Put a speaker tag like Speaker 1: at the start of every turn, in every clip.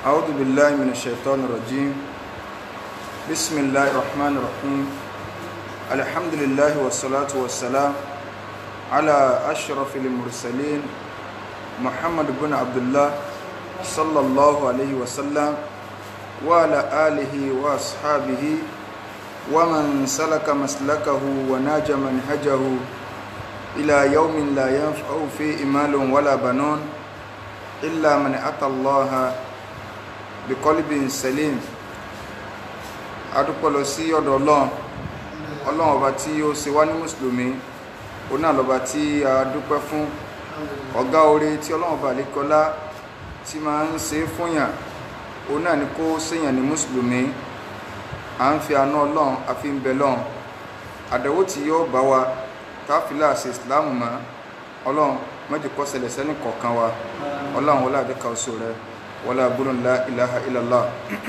Speaker 1: أعوذ بالله من الشيطان الرجيم بسم الله الرحمن الرحيم الحمد لله والصلاة والسلام على أشرف المرسلين محمد بن عبد الله صلى الله عليه وسلم وعلى آله وأصحابه ومن سلك مسلكه وناج منهجه إلى يوم لا ينفع فيه مال ولا بنون إلا من أتى الله بقلب سليم. adúpẹ́ lọ sí ọ̀dọ̀ ọlọ́run ọba tí ó ṣe wá ní mùsùlùmí òun náà lọ́ba tí a dúpẹ́ fún ọ̀gá oore tí ọlọ́run ọba àlékọ́lá tí máa ń ṣe fúnyàn òun náà ni kó ṣèyàn ní mùsùlùmí. À ń fi àánú ọlọ́run àfi ń bẹ lọ́run àdẹ̀wò tí yóò bá wa káfílà ṣe ìsìláàmù mọ́ ọlọ́run méjì kó ṣẹlẹ̀ sẹ́ni kọ̀ọ̀kan wa ọlọ́run wọlé àdékà oṣù rẹ wọlé àbúrò ńlá ilaha illallah.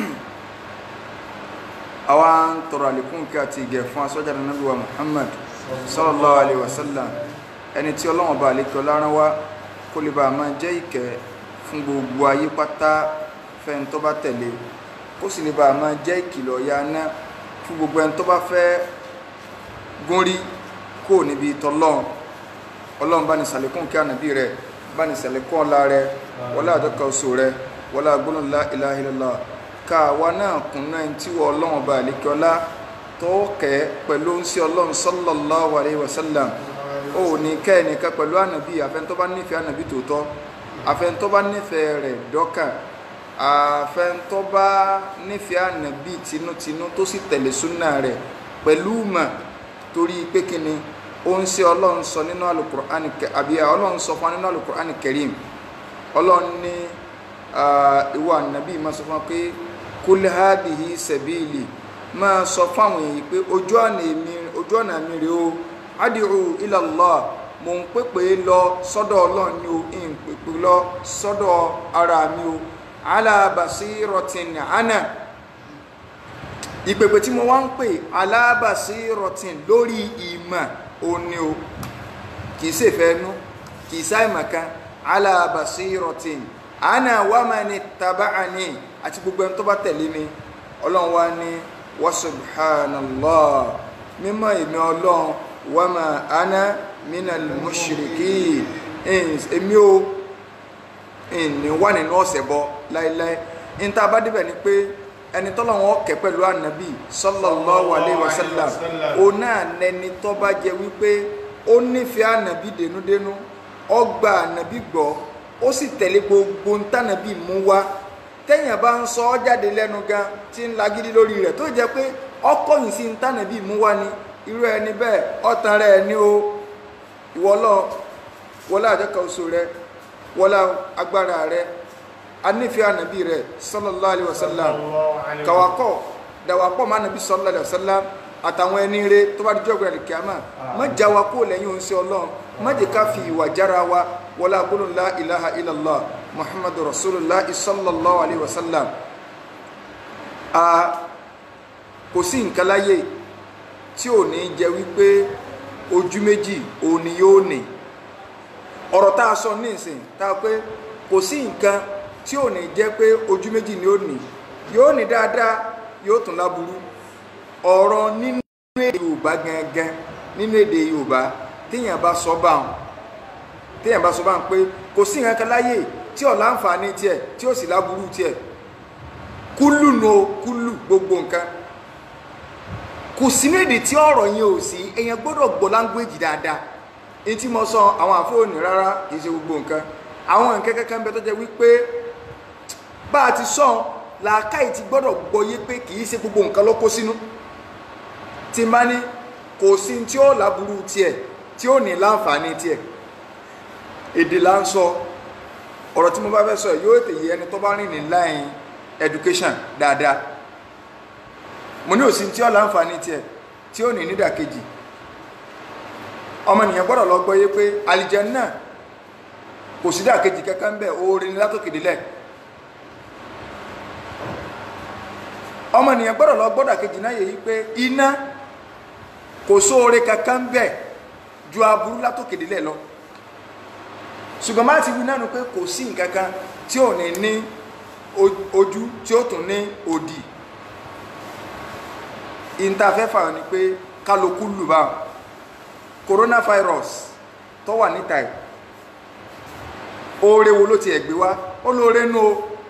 Speaker 1: Àwa ń tọrọ àlékún kí àti ìgẹ̀ fún asọ́jà Ànábì wa Muhammad sallallahu alaihi wasallam, ẹni tí ọlọ́run ọba àlékè ọlá rán wá kó lè bá máa jẹ́ ìkẹ́ fún gbogbo ayé pátá fẹ́ni tó bá tẹ̀lé, kó sì lè bá máa jẹ́ ìkìlọ̀ ya ná fún gbogbo ẹni tó bá fẹ́ gúnrí kó níbi tọ́lọ́run. Ọlọ́run bá ní ṣàlékún kí ànábì rẹ̀, bá ní ṣàlékún ọlá rẹ̀ wọlé àdọ́kà oṣù rẹ̀ wọlé gbólóhùn la ilaha illallah. Ká wa náà kún náà tí wọ́n ọlọ́run ọba àlékè ọlá tó kẹ́ pẹ̀lú ń sí ọlọ́run sallallahu alaihi wasallam. Ó ní kẹ́ ẹnìkan pẹ̀lú ànábì àfẹ́ni tó bá nífẹ̀ẹ́ ànábì tòótọ́, àfẹ́ni tó bá nífẹ̀ẹ́ rẹ̀ dọ́kà, àfẹ́ni tó bá nífẹ̀ẹ́ ànábì tinútinú tó sì tẹ̀lé súnà rẹ̀ pẹ̀lú mà, torí pé kíni ó ń ṣe ọlọ́run sọ nínú Al-Qur'an àbí ọlọ́run sọ fún nínú Al-Qur'an Karim. Ọlọ́run ní ìwà ànábì máa sọ fún wa pé kul hadhihi sabili, máa sọ fún àwọn èyí pé ojú ọ̀nà mi rèé o, ad'u ila Allah, mò ń pèpè lọ sọ́dọ̀ ọlọ́run ni o, ń pèpè lọ sọ́dọ̀ ara mi o, ala basiratin ana, ìpèpè tí mo wá ń pè ala basiratin lórí ìmọ̀ òní o, kìí ṣe fẹ́nu kìí ṣe àìmọ̀kan, ala basiratin ana wa mani taba'ani, àti gbogbo ẹni tó bá tẹ̀lé mi. Ọlọ́run wá ní wa subhanallah, mímọ́ èmi ọlọ́run, wa ma ana minal mushrikin, èmi o ní wà nínú ọ̀sẹ̀ bọ́ láíláí. ní tá a bá débẹ̀ ni pé ẹni tọ́lọ́run ọ̀kẹ́ pẹ̀lú ànábì sallallahu alaihi wasallam, òun náà lẹni tó bá jẹ wípé ó nífẹ̀ẹ́ ànábì dénúdénú, ó gba ànábì gbọ́, ó sì tẹ̀lé gbogbo ntànàbì mú wá. Tẹ́yìn bá ń sọ ọ́ jáde lẹ́nu gan tí ń lagídí lórí rẹ̀ tó jẹ́ pé ọkọ̀ yìí sí ntànàbì mú wá ni, irú ẹni bẹ́ẹ̀ ọ̀tàn rẹ̀ ni o. Ìwọ lọ wọlé àjọkà oṣù rẹ wọlé agbára rẹ, anífẹ́ ànàbì rẹ sallallahu alaihi wasallam, kàwákọ̀ dàwápọ̀ má nàbì sallallahu alaihi wasallam àtàwọn ẹni rẹ tó bá dijọ́ gbẹ̀rẹ̀ kíámà. Má já wa kó lẹ́yìn oúnjẹ ọlọ́run, má jẹ́ ká fi ìwà jára wa wọlé gbólóhùn la ilaha illallah muhammadu rasulullah sallallahu alaihi wasallam. Kò sí nǹkan láyé tí ò ní jẹ́ wípé ojú méjì òní yóò ní. Ọ̀rọ̀ tá a sọ ní ìsìn tá a pé kò sí nǹkan tí ò ní jẹ́ pé ojú méjì ni ó ní, yóò ní dáadáa yóò tún láburú. Ọ̀rọ̀ nínú èdè Yorùbá gangan, nínú èdè Yorùbá téèyàn bá sọ báwọn pé kò sí nǹkan láyé tí ó láǹfààní tiẹ̀ tí ó sì láburú tiẹ̀, kúlù nù kúlù gbogbo nǹkan. Kò sí méjì tí ọ̀rọ̀ yẹn ò sí, èèyàn gbọ́dọ̀ gbọ́ láńgbéjì dáadáa. Èyí tí mo sọ àwọn àfóònù rárá kì í ṣe gbogbo nǹkan. Àwọn nǹkan kankan ń bẹ tó jẹ́ wípé bá a ti sọ làákàyè ti gbọ́dọ̀ gbọ́ yé pé kì í ṣe gbogbo nǹkan ló kó sínú. Tí má ní kò sí tí ó láburú tiẹ̀ tí ó ní láǹfààní tiẹ̀. Èdè là ń sọ, ọ̀rọ̀ tí mo bá fẹ́ sọ yóò tèyí ẹni tó bá rìn ní line education dáadáa. Mo ní òsì tí ó láǹfààní tiẹ̀ tí ó ní nídàkejì. Ọmọnìyàn gbọ́dọ̀ lọ gbọ́ yé pé àlìjánnà kò sí dàkejì kankan ń bẹ, oore ni látòkè délẹ̀. Ọmọnìyàn gbọ́dọ̀ lọ gbọ́ dàkejì náà yẹ yí pé iná kò sóore kankan ń bẹ ju aburú látòkè délẹ̀ lọ. Ṣùgbọ́n má ti wí náà nù pé kò sí nǹkan kan tí ò ní ojú tí ó tún ní òdì ìntafẹ́fà ni pé kálukú lùbá coronavirus tó wà níta ẹ̀ oore wo ló ti ẹ̀gbé wá olóore nú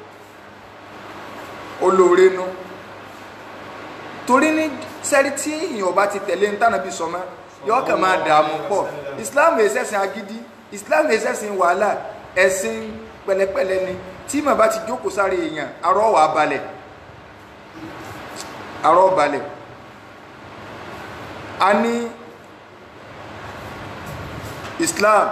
Speaker 1: olóore nú torí ní sẹ́rí tí èèyàn bá ti tẹ̀lé ń tànà bí sọmọ́ yọ́ kàn máa dààmú pọ̀ Islam ẹ̀sẹ̀sìn agídí Islam ẹ̀sẹ̀sìn wàhálà ẹ̀sìn pẹ̀lẹ́pẹ̀lẹ́ ni tí mà bá ti jókòó sáré èèyàn arọ́ wà balẹ̀ a ní Islam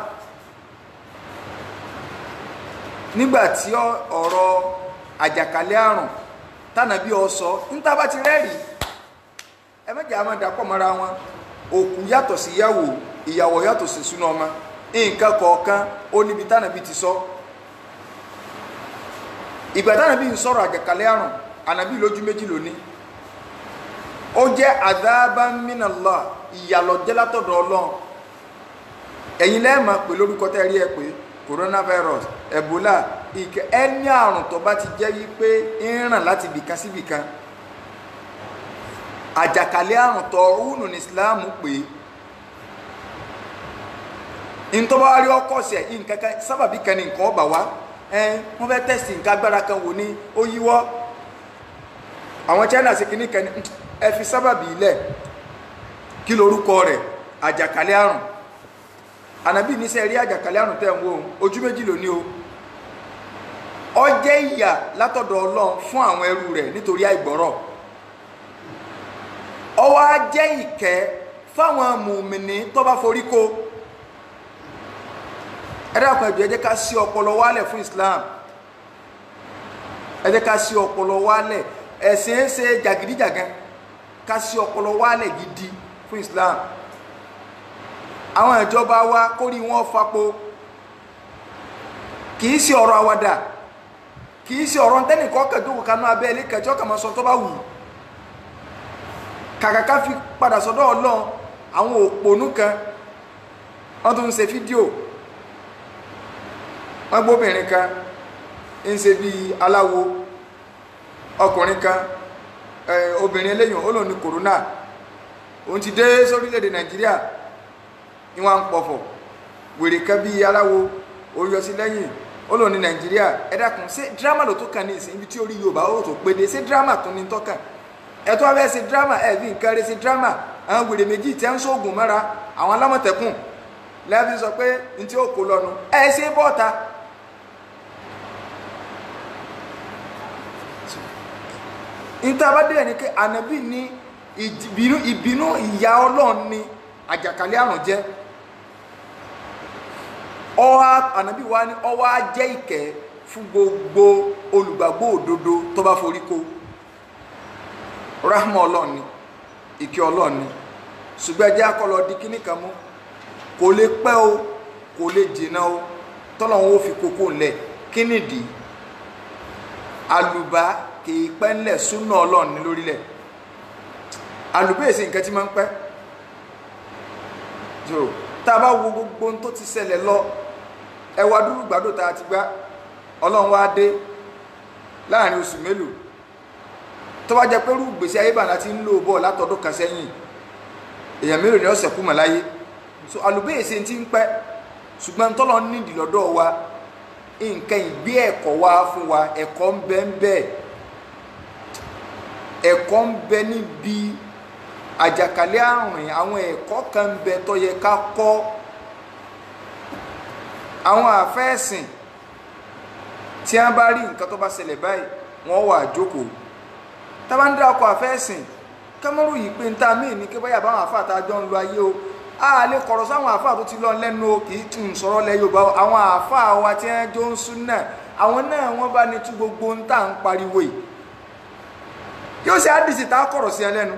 Speaker 1: nígbàtí ọ̀rọ̀ àjàkálẹ̀ àrùn tánàbí ọsọ níta bá ti rẹ́rìí ẹmẹ́jẹ̀ a máa dàpọ̀ mọ́ra wọn òkú yàtọ̀ sí ìyàwó yàtọ̀ sí súná ọmọ nǹkan kọ̀ọ̀kan ó níbi tánàbí ti sọ ìgbà tánàbí ń sọ̀rọ̀ àjàkálẹ̀ àrùn ànàbí lójú méjì lóní ó jẹ́ adhaban minallah ìyàlọ́jẹ́ látọ̀dọ̀ Ọlọ́run ẹ̀yin lẹ́ẹ̀mọ̀ pé lórúkọ tẹ́ rí ẹ pé coronavirus Ebola ìkẹ́ ẹni àrùn tó bá ti jẹ́ wípé ń ràn láti bìkan sí bìkan àjàkálẹ̀ àrùn tó rúnù ní Islam pé in tó bá rí ọkọ̀ sí ẹ̀ nǹkan sábàbí kan ní nǹkan ọba wá wọ́n fẹ́ tẹ̀sí nǹkan agbára kan wò ní ó yíwọ́ àwọn China sí kìíní kan ní ẹ fi sábàbí ilẹ̀ kí lorúkọ rẹ̀ àjàkálẹ̀ àrùn ànàbí ní sẹ́ rí àjàkálẹ̀ àrùn tẹ́ ń wò ojú méjì ló ní ó jẹ́ ìyà látọ̀dọ̀ Ọlọ́run fún àwọn ẹrú rẹ̀ nítorí àìgbọ́rọ̀ ó wá jẹ́ ìkẹ́ fáwọn mùmìnì tó bá forí kó ẹ dákun ẹ jẹ́ ká sí ọpọlọ wálẹ̀ fún Islam ẹ jẹ́ ká sí ọpọlọ wálẹ̀ ẹ̀sìn ń ṣe jàgídíjàgan ká sí ọpọlọ wálẹ̀ gidi fún Islam àwọn ìjọba wa kórí wọn fapo kìí sí ọ̀rọ̀ àwàdà kìí sí ọ̀rọ̀ tẹ́nìkọ́ kẹjọ́kọ̀ kanú abẹ́ ilé kẹjọ́ kàmọ́ sọ tó bá wù kàkàká fi padà sọ́dọ̀ Ọlọ́run àwọn òpònú kan wọ́n tún ń ṣe fídíò wọ́n gbóbìnrin kan ń ṣe bí aláwo ọkùnrin kan obìnrin eléyìn ó lò ní corona òun ti dé sórílẹ̀-èdè Nàìjíríà ní wọ́n ń pọ̀fọ̀ wèrè kan bí aláwo orí ọsí lẹ́yìn ó lò ní Nàìjíríà ẹ dákun ṣé dírámà ló tó kàn ní ìsìn ibi tí orí Yorùbá ó tó péde ṣé dírámà tó ní tọ́kàn ẹ̀tọ́ abẹ́ ṣe dírámà ẹ̀ fi nǹkan rẹ̀ ṣe dírámà àwọn wèrè méjì tẹ́ ń sóògùn mọ́ra àwọn alámọ̀tẹ́kùn lẹ́bí sọ pé n tí ó kó lọ́nu ẹ̀ ṣe bọ́ọ̀ta níta bá dé ẹni pé ànábì ní ìbínú ìyà Ọlọ́run ní àjàkálẹ̀ àrùn jẹ́ ànábì wa ní ó wá jẹ́ ìkẹ́ fún gbogbo olùgbàgbọ́ òdodo tó bá forí kó rahma Ọlọ́run ni ìkẹ́ Ọlọ́run ni ṣùgbọ́n ẹjẹ́ akọlọ di kíní kan mú kò lè pẹ́ o kò lè jìnnà o tọ́lọ́run ó fi kókó ńlẹ̀ kí nìdí àlùbá kìí pẹ́ ńlẹ̀ súnà Ọlọ́run ní lórílẹ̀ àlùbá èsì nǹkan tí máa ń pẹ́ tá a bá wo gbogbo ohun tó ti ṣẹlẹ̀ lọ ẹwà dúró gbàdó tá a ti gbá Ọlọ́run wá dé láàrin oṣù mélòó tó bá jẹ́ pé rú gbèsè ayé bàná ti ń lò bọ́ látọdún kan sẹ́yìn èèyàn mélòó ni ọ̀sẹ̀ kú mọ̀ láyé so àlùbá èsì ti ń pẹ́ ṣùgbọ́n tọ́lọ́ nídìí lọ́dọ̀ wa nǹkan ìgbé ẹ̀kọ́ wá fún wa ẹ̀kọ́ ń bẹ ń bẹ ẹ̀kọ́ ń bẹ níbi àjàkálẹ̀ àrùn àwọn ẹ̀kọ́ kan ń bẹ tó yẹ ká kọ́ àwọn àfẹ́ẹ̀sìn tí a bá rí nǹkan tó bá ṣẹlẹ̀ báyìí wọ́n wà jókòó tá bá ń dá ọkọ̀ àfẹ́ẹ̀sìn kámọ́rù yìí pé ń ta míì ní kí báyà báwọn àfáà tá a jọ ń lo ayé o a lè kọ̀rọ̀ sáwọn àfáà tó ti lọ lẹ́nu o kì í tún sọ̀rọ̀ lẹ́ Yorùbá àwọn àfáà wa tí wọ́n jọ ń sún náà àwọn náà wọ́n bá ní tú gbogbo ń tà ń pariwo yìí yóò ṣe àdìsí tá a kọ̀rọ̀ sí ẹ lẹ́nu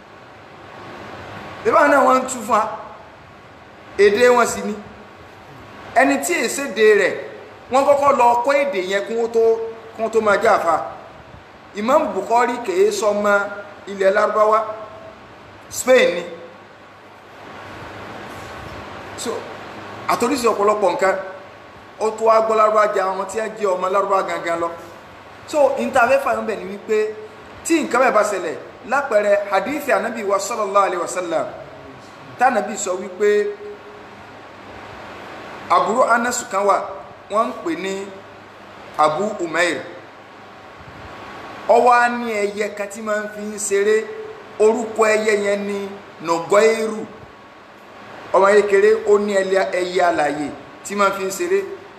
Speaker 1: ìbá náà wọ́n ń tú fún wa èdè wọn sì ni ẹni tí èsédè rẹ̀ wọ́n kọ́kọ́ lọ kọ́ èdè yẹn kún tó máa jẹ́ àfáà Imam Bukhari kèé sọmọ ilẹ̀ Lárúbáwá Spain ni so àtòrísí ọ̀pọ̀lọpọ̀ nǹkan ó tó wá gbọ́ Lárúbá jẹ àwọn tí a jẹ́ ọmọ Lárúbá gangan lọ so intervefa ń bẹ ní wípé tí nǹkan bẹ́ẹ̀ bá ṣẹlẹ̀ lápẹẹrẹ hadithi anabi wa sallallahu alaihi wasallam tánàbí sọ wípé àbúrò Anasu kan wà wọ́n ń pè ní Abu Umair ó wá ní ẹyẹ kan tí máa ń fi ń ṣeré orúkọ ẹyẹ yẹn ní Nogairu ọmọ kékeré ó ní ẹyẹ alààyè tí máa ń fi ń ṣeré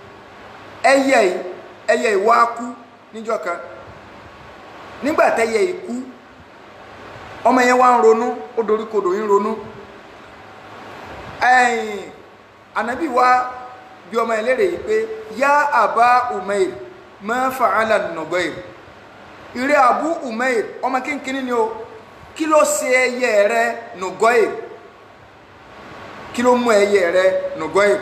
Speaker 1: ẹyẹ ìwá kú níjọ́ kan nígbà tẹ́yẹ ikú ọmọ yẹn wá ń ronú ó doríkodò ń ronú Ànábì wá bí ọmọ ẹlẹ́rẹ̀ yìí pé yá Aba Umair ma fa'ala Nugair ìrẹ́ Abu Umair ọmọ kínkíní ni ó kí ló ṣe ẹyẹ rẹ Nugair kí ló mú ẹyẹ rẹ Nugair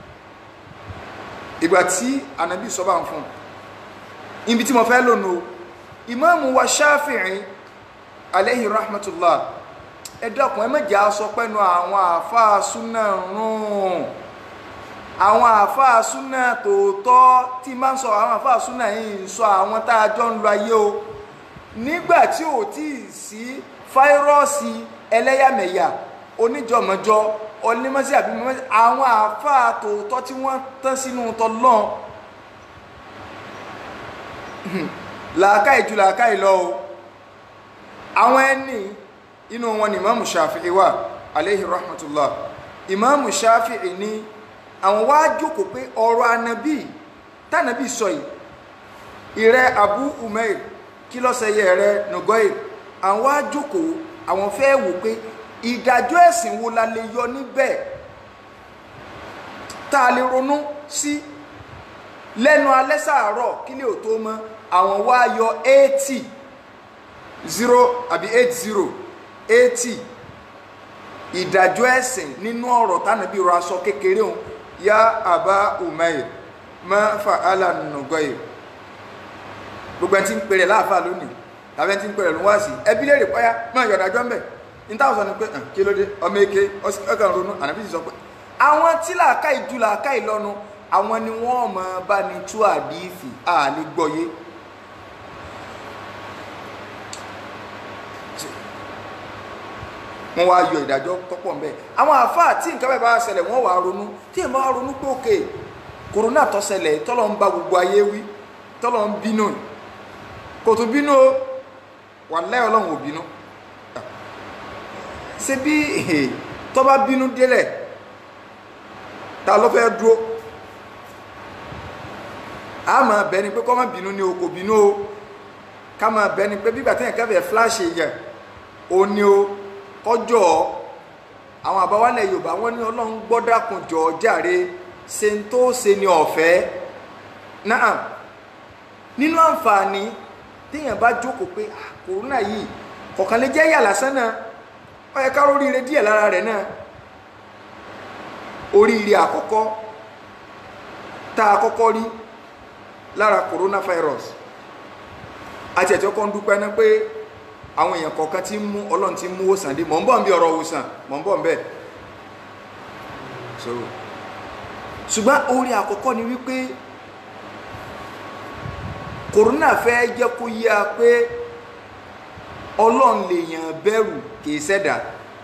Speaker 1: ìgbà tí Ànábì sọ bá ń fún ibi tí mo fẹ́ lónìí Ìmáàmù wa Shafi'i alayhi rahmatullah ẹ dákun ẹ mẹ́jà sọ pẹ́nu àwọn àfáà súnà rún àwọn àfáà súnà tòótọ́ tí máa ń sọ àwọn àfáà súnà yìí ń sọ àwọn tá a jọ ń lo ayé o nígbà tí ò tí ì sí fáírọ́ọ̀sì ẹlẹ́yàmẹ̀yà oníjọmọjọ onímọ̀sí àbí mọ̀mọ́sí àwọn àfáà tòótọ́ tí wọ́n tán sínú tọ́lọ́n làákàyè ju làákàyè lọ o àwọn ẹni inú wọn ni Imamu Shafi'i wà alayhi rahmatullah Imamu Shafi'i ní àwọn wá jókòó pé ọ̀rọ̀ Ànábì tánàbí sọ yìí ìrẹ́ Abu Umair kí ló ṣe ẹyẹ rẹ Nugair àwọn wá jókòó àwọn fẹ́ wò pé ìdájọ́ ẹ̀sìn wo la lè yọ níbẹ̀ tá a lè ronú sí lẹ́nu alẹ́ sàárọ̀ kí lè ò tó mọ́ àwọn wá yọ 80 ìdájọ́ ẹ̀sìn nínú ọ̀rọ̀ tánàbí rọ aṣọ kékeré òun yá Aba Umair ma fa'ala Nugair gbogbo ẹni tí ń pèrè láàfáà lónìí tàbí ẹni tí ń pèrè ló wá sí ẹbí lè rí pọ́yá máa yọ̀dájọ́ ń bẹ̀ ní táwọn sọ ni pé kí ló dé ọmọ eke ọkàn ronú Ànábì sọ pé àwọn tí làákàyè ju làákàyè lọ́nu àwọn ni wọ́n máa bá ní tú àdífì àlè gbọ́yé wọ́n wá yọ ìdájọ́ tọ́pọ̀ ń bẹ̀ àwọn àfáà tí nǹkan bẹ́ẹ̀ bá ṣẹlẹ̀ wọ́n wá ronú tí èèmọ́ wá ronú pé òkè kòrónà tó ṣẹlẹ̀ tọ́lọ́ ń bá gbogbo ayé wí tọ́lọ́ ń bínú kò tó bínú o wàláhì Ọlọ́run ò bínú ṣe bí tó bá bínú délẹ̀ ta ló fẹ́ dúró a máa bẹ̀ ni pé kó má bínú ni o kò bínú o ká máa bẹ̀ ni pé bígbà tí nǹkan fẹ́ flash yẹ o ní o kọjọ́ àwọn àbáwálẹ̀ Yorùbá wọ́n ní Ọlọ́run gbọ́dákun jọ jàre ṣe ń tó ṣe ní ọ̀fẹ́ náà nínú àǹfààní téèyàn bá jókòó pé kòrónà yìí kọ̀ọ̀kan lè jẹ́ yà lásán náà ó yẹ ká oríire díẹ̀ lára rẹ̀ náà oríire àkọ́kọ́ tá a kọ́kọ́ rí lára coronavirus àti ẹ̀tí ọkọ̀ ń dúpẹ́ náà pé àwọn èèyàn kọ̀ọ̀kan tí mú Ọlọ́run tí mú òsàn dé mọ̀ ń bọ̀ ń bí ọ̀rọ̀ òsàn mọ̀ ń bọ̀ ń bẹ̀ ṣùgbọ́n orí àkọ́kọ́ ni wípé kòrónà fẹ́ jẹ́ kó yé a pé Ọlọ́run lèèyàn bẹ̀rù kìí ṣẹ̀dá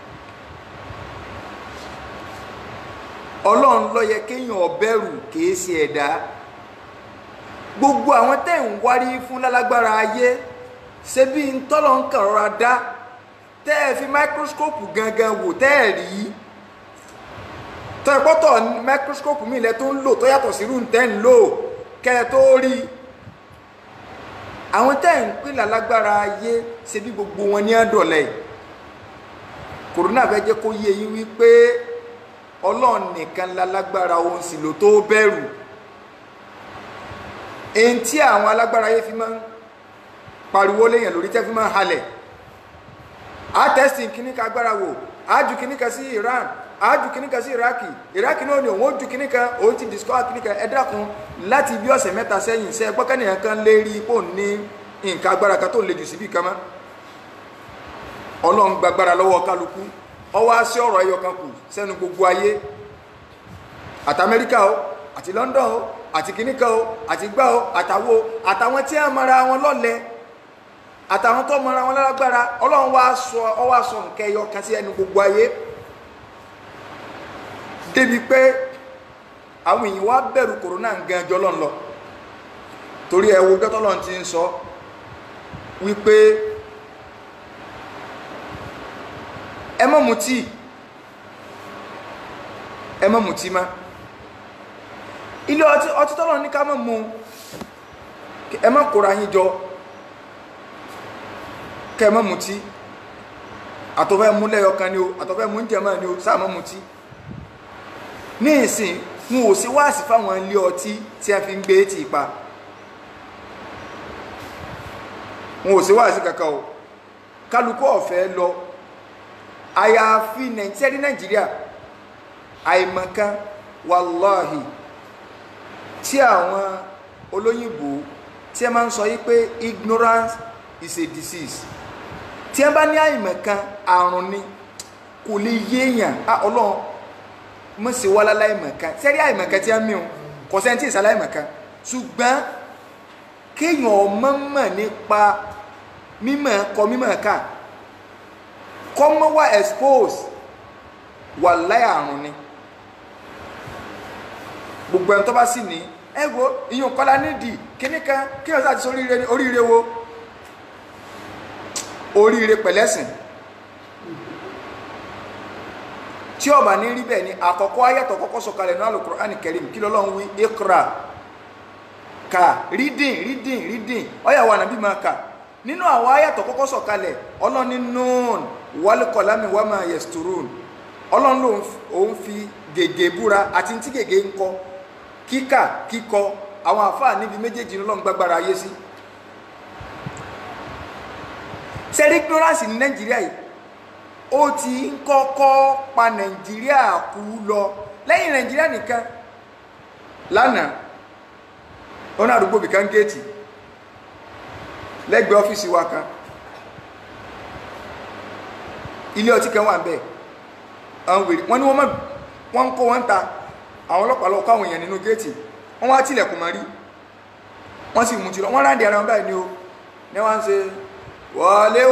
Speaker 1: Ọlọ́run ló yẹ kéèyàn bẹ̀rù kìí ṣe ẹ̀dá gbogbo àwọn tẹ́ ń wárí fún lálágbára ayé ṣe bí n tọ́lọ̀ ń kàn rọra dá tẹ́ ẹ fi máíkróskópù gangan wò tẹ́ ẹ rí tọ́ ẹ pọ́tọ̀ máíkróskópù mi ilẹ̀ tó ń lò tó yàtọ̀ sí irú tẹ́ ń lò kẹ́ ẹ tó rí àwọn tẹ́ ń pè lálágbára ayé ṣe bí gbogbo wọn ní àdọ̀lẹ̀ kòrónà fẹ́ jẹ́ kó yé yín wípé Ọlọ́run nìkan lálágbára òun sì ló tó bẹ̀rù èyí tí àwọn alágbára ayé fi máa ń pariwo léyàn lórí tẹ́ fi máa halẹ̀ a tẹ́sì kìníkà agbára wò a jù kìníkà sí Iran a jù kìníkà sí Iraki náà ni òun ó jù kìníkà òun ti discover kìníkà ẹ dákun láti bí ọ̀sẹ̀ mẹ́ta sẹ́yìn sẹ́ gbọ́kànnìyàn kan lè rí ipò ní nǹkan agbára kan tó lè jù síbì kan mọ́ Ọlọ́run gbàgbára lọ́wọ́ kálukú ọwọ́ á sí ọ̀rọ̀ ẹyọ kan kù sẹ́nu gbogbo ayé àti Amẹ́ríkà o àti London o àti kìníkan o àti gbá o àtàwo àtàwọn tí a mara wọn lọ́lẹ̀ àtàwọn tó mara wọn lágbára ọlọ́run wá sọ nǹkan ẹyọ kan sí ẹnu gbogbo ayé débi pé àwọn èèyàn wá bẹ̀rù kòrónà gan jọ lọ́n lọ torí ẹ wo gẹ́tọ́lọ́n ti ń sọ wípé ẹ má mutí má ilé ọtí tọ́lọ́ ní ká má mu ẹ má kóra yín jọ kẹ má mutí àtọ́fẹ́ mú lẹ́yọkan ni o àtọ́fẹ́ mú jẹ máa ni o sáà má mutí ní ìsìn wọn ò sí wáàsí fáwọn ilé ọtí tí a fi ń gbé tí ipa wọn ò sí wáàsí kankan o kálukú ọ̀fẹ́ lọ àyàfi Nàìjíríà àìmọ̀kan wàláhì tí àwọn olóyìnbó tí ẹ máa ń sọ yí pé ignorance is a disease tí ẹ bá ní àìmọ̀kan àrùn ni kò lè yéèyàn ọlọ́run mọ̀ sí wá láláìmọ̀kan sẹ́rí àìmọ̀kan tí a mí o kò sẹ́ntì ìsàláìmọ̀kan ṣùgbọ́n kéèyàn mọ̀ nípa mímọ̀ ká kọ́mọ́ wá expose wà láì àrùn ni gbogbo ẹni tó bá sì ní ẹgbò ìyún kọ́lá nídìí kíníkan kí wọ́n sáà ti sọ oríire wo oríire pẹ̀lẹ́sìn tí ó bá ní rí bẹ́ẹ̀ ni àkọ́kọ́ ayatọ̀ kọ́kọ́ sọ̀kalẹ̀ náà Al-Qur'ani Karim kí lọ́lọ́run wí Iqra ka reading ọyàwó ànàbí máa kà nínú àwọn ayatọ̀ kọ́kọ́ sọ̀kalẹ̀ ọlọ́ni Nun wal qalami wa ma yasturun ọlọ́run ló ń fi gègé búra àti tí gègé ń kọ kíkọ àwọn àfáà níbi méjèèjì lọ́n gbágbára ayé sí sẹ́rí ignorance ní Nàìjíríà yìí ó ti ń kọ́kọ́ pa Nàìjíríà kú lọ lẹ́yìn Nàìjíríà nìkan lánàá ó náà àdúgbò bìkan géètì lẹ́gbẹ̀ẹ́ ọ́fíìsì wa kan ilé ọtí kan wà ń bẹ̀ wọ́n ní wọ́n kó wọ́n ta àwọn ọlọ́pàá lọ káwọn èèyàn nínú géètì wọ́n wá tilẹ̀kùn mọ́ rí wọ́n sì mú ti lọ wọ́n ráǹdì ara wọn báyìí ni ó ní wọ́n ń ṣe wọlé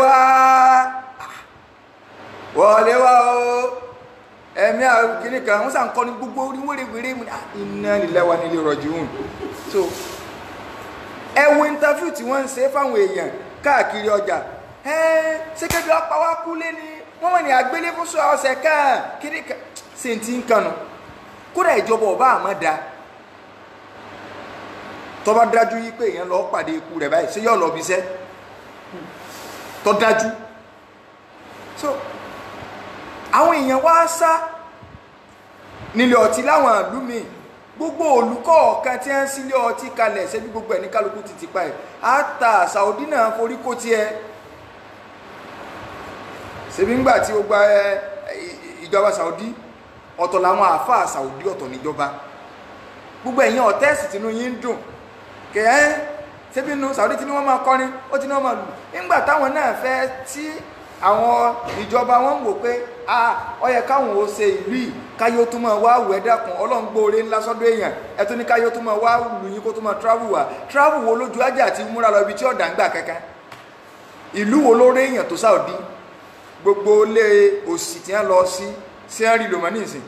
Speaker 1: wá o ẹ̀mí àkíní kan wọ́n sàn kọ́ ní gbogbo orí wérewère mu inna lillahi wa inna ilaihi raji'un so ẹwọ interview tí wọ́n ń ṣe fáwọn èèyàn káàkiri ọjà ṣé kébí ọ̀pá wá kú lé ní wọ́n wọ́n ní àgbélé fún sọ ọ̀sẹ̀ kan kíní kan ṣe ti ń kanu kódà ìjọba ọba àmọ́ da tó bá dájú yí pé èèyàn lọ pàdé ikú rẹ̀ báyìí ṣé yóò lọ bí iṣẹ́ tó dájú so àwọn èèyàn wá sá nílé ọtí láwọn ìlú míì gbogbo olùkọ́ ọ̀kan tí wọ́n sílé ọtí kalẹ̀ ṣebí gbogbo ẹ̀ ní kálukú ti ti pa ẹ̀ àtà Saudi náà forí kó tiẹ̀ ṣebí ńgbà tí ó gba ìjọba Saudi ọ̀tọ̀ làwọn àáfàá Saudi ọ̀tọ̀ níjọba gbogbo ẹ̀yin ọ̀tẹ́ẹ̀sì tínú yín ń dùn kẹ́ẹ́ ṣebí inú Saudi tí wọ́n máa kọrin ó ti ní wọ́n máa lù nígbà táwọn náà fẹ́ tí àwọn ìjọba wọn wò pé ó yẹ káwọn ó ṣe ìlú yìí káyó tó máa wá wẹ̀ dákun Ọlọ́run gbóore ńlá sọ́dọ̀ èèyàn ẹ tó ní káyó tó máa wá lù yín kó tó máa travel wo lójú ajá àti múra lọ ibi tí ọ̀dà ń gbà kankan ìlú wo ló rí èèyàn tó Saudi gbogbo lé òsì tí wọ́n lọ sí ń rí lòmọ́ ní ìsìn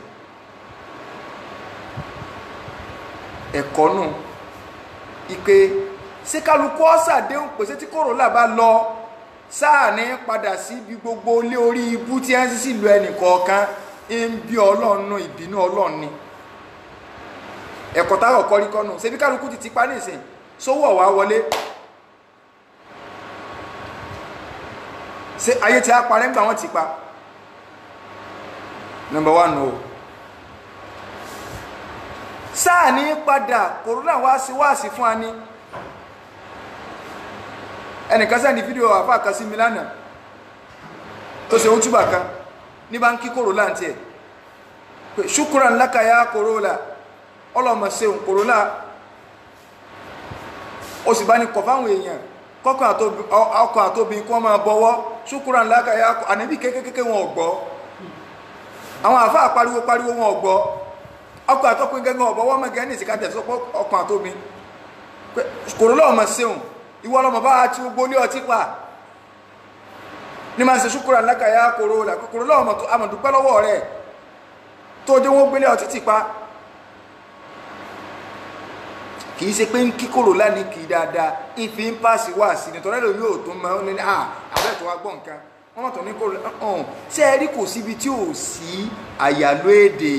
Speaker 1: ẹ̀kọ́ nù ìpè ṣé kálukú ọ̀sàdéhùn pèsè tí kòrólà bá lọ sáà ní padà sí ibi gbogbo lé orí ibú tí wọ́n sì lu ẹnì kọ̀ọ̀kan ń bí Ọlọ́run ìbínú Ọlọ́run ni ẹ̀kọ́ táwọn kọ́rí kọ́nù ṣe bí kálukú ti pa ní ìsìn sówó ọ̀wá wọlé ṣe ayé tí a parẹ́ ńgbà wọ́n ti pa number 1 o sáà ní padà kòrónà wáàsí fún wa ní ẹnìkan sẹ́ni fídíò àfáà kan sí Milana tó ṣe òtúbà kan ní bá ń kí kòrónà tí ẹ̀ pé ṣúkúrán láka ya kòrónà ọlọ́mọ ṣeun kòrónà ó sì bá ní kọ̀ fáwọn èèyàn ọkọ̀ àtóbi kí wọ́n máa bọwọ́ ṣúkúrán láka ya ànábì kékeré wọn ò gbọ́ àwọn àfáà pariwo wọn ò gbọ́ ọkọ̀ àtọ́kùn gẹ́gẹ́ ọ̀bọ̀wọ́ mọ̀ gẹ́ ní ìsìnká tẹ̀sọ́ ọkọ̀ àtóbi kòrò lọ́ọ̀mọ̀ síhùn ìwọ ọlọ́mọ bá ti gbogbo ní ọtí pa ní máa ń ṣe ṣúkúrà lákàáyá kòrò lọ́ọ̀mọ̀ tó amọ̀dúpẹ́ lọ́wọ́ rẹ̀ tó jẹ́ wọ́n gbélé ọtí ti pa kìí ṣe pé ń kí kòrò láni kì í dáadáa ìfi ń pàṣẹ wá sí nítorí ẹ̀rọ yóò tó mọ́ ní àbẹ́ tó wá gbọ́ nǹkan wọ́n mọ̀ tó ní kòrò ọ̀hún ṣé ẹ rí kò síbi tí ò sí àyàló èdè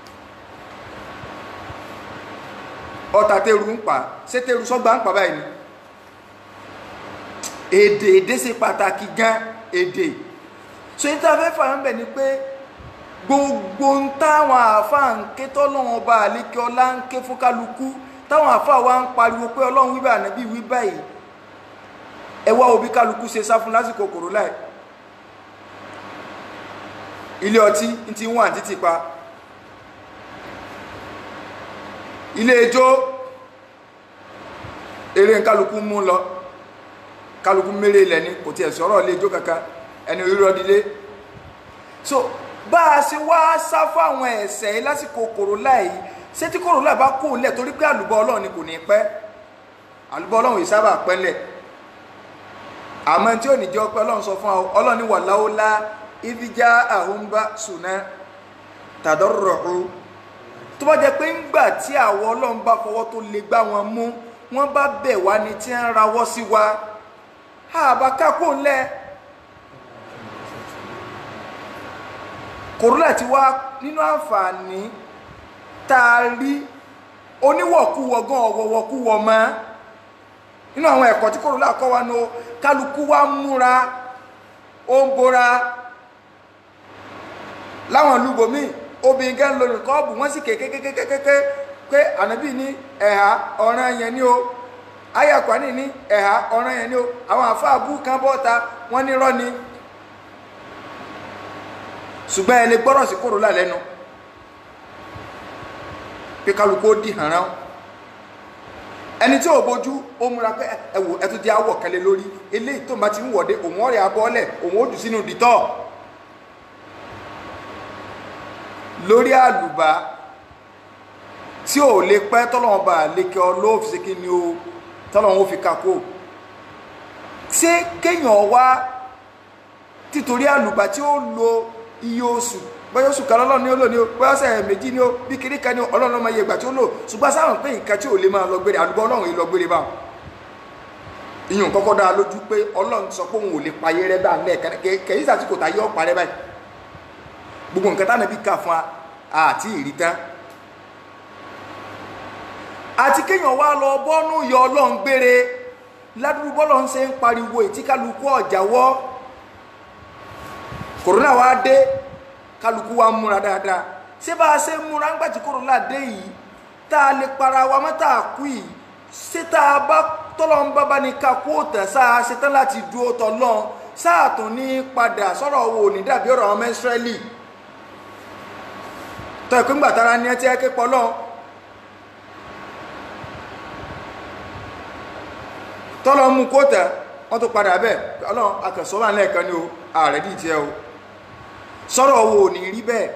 Speaker 1: ọta tẹ́rù ń pa ṣé tẹ́rù sọ́gbà ń pa báyìí ni èdè ṣe pàtàkì gan èdè so ní tàbí fà ń bẹ̀ ni pé gbogbo ń táwọn àáfàá ń ké tọ́lọ́wọ́n ọba àlékè ọlá ń ké fún kálukú táwọn àáfàá wa ń pariwo pé ọlọ́run wíbà ànábì wí báyìí ẹ wá òbí kálukú ṣe sá fún lásìkò kòrónà ilé ọtí ń ti wọ́n àti ti pa ilé ijó eré kálukú mú lọ kálukú méré ilẹ̀ ní kò tí ẹ̀ sọ̀rọ̀ ilé ijó kankan ẹni orí ọdílé so bá a ṣe wá sá fún àwọn ẹ̀ṣẹ̀ lásìkò kòrónà yìí ṣé tí kòrónà bá kó lẹ̀ torí pé àlùbọ́ ọlọ́run ni kò ní pẹ́ àlùbọ́ ọlọ́run yìí sábà pẹ́lẹ̀ àmọ́ tí ò ní jẹ́ ọpẹ́ ọlọ́run sọ fún ọlọ́run ní wàláwọ́lá ìdíjà àhúnbá ṣùnà tàdọ́rọ̀ọ́ tó bá jẹ́ pé ńgbà tí àwọn ọlọ́run bá fọwọ́ tó lè gbá wọn mú wọ́n bá bẹ̀ wá ní tí ń rawọ́ sí wa àbá kákó ńlẹ̀ kòrónà ti wá nínú àǹfààní tá a rí oníwọ̀kúwọ̀ gan ọ̀wọ̀wọ̀kúwọ̀ mọ́ nínú àwọn ẹ̀kọ́ tí kòrónà kọ́ wa ní kálukú wa múra ó ń bora láwọn olúgbòmí obìnrin gẹ́ ń lo nìkọ́ọ̀bù wọ́n sì kékékékékéké pé ànábì ní ẹ̀há ọ̀ràn yẹn ní o ayàkwáni ní ẹ̀há ọ̀ràn yẹn ní o àwọn àfáàbù kan bọ́ta wọ́n ní rọ́ni ṣùgbọ́n ẹni gbọ́rọ̀ sí kòrónà lẹ́nu pé kálukú ó di hànrán ẹni tí ò bójú ó múra pé ẹwò ẹtú di awọ kẹlẹ lórí eléyìí tó bá ti ń wọ̀dé òun ọ̀rẹ́ abọ́lẹ̀ òun ó jù sínú dìtọ́ lórí àlùbá tí ò lè pẹ́ tọ́lọ́wọ́n bá lékè ọlọ́ọ̀fì sí kí ni o tọ́lọ́wọ́n ó fi kakó ṣé kéèyàn wá títorí àlùbá tí ó lo iye oṣù bóyá oṣù kan lọ́lọ́ ní ó lò ní o bóyá ọ̀sẹ̀ méjì ní o bí kiri kan ní ọlọ́run ọmọ iye ìgbà tí ó lò ṣùgbọ́n sáwọn pé nǹkan tí ò lè máa lọ gbére àlùbá ọlọ́run yìí lọ gbére báwọn ìyún kọ́kọ́ dáa lójú pé ọlọ́run sọ pé òun ò lè payé rẹ bá lẹ́ẹ̀kan kẹ́yìn sàtì kò táyé ọ̀pá rẹ báyìí gbogbo nǹkan tá nàbí kà fún wa àti ìrí tán àti kéèyàn wá lọ bọ́nú yọ ọlọ́run gbére ládùúgbò bọ́lọ̀ ń ṣe ń pariwo ìtíkálukú ọ̀jàwọ́ kòrónà wá dé kálukú wa múra dáadáa ṣé bá a ṣe múra ńgbà tí kòrónà dé yìí tá a lè para wa mọ́ tá a kú yìí ṣé tá a bá tọ́lọ́ ń bábá ní ká kó tẹ̀ sáà ṣe tán láti dúró tọ́lọ́ sáà tún ní padà sọ̀rọ̀ wo ní dàbí ọ̀rọ̀ ọmọ Ísírẹ́lì tọ́ ẹ̀kọ́ ńgbà tára ní ẹ tí ẹ ké pọ́ lọ́n tọ́lọ́ mú kó tẹ̀ wọ́n tó padà bẹ́ẹ̀ ọlọ́run akẹ̀sọ́wà lẹ́ẹ̀kan ní o ààrẹ dì tí ẹ o sọ̀rọ̀ wo ní rí bẹ́ẹ̀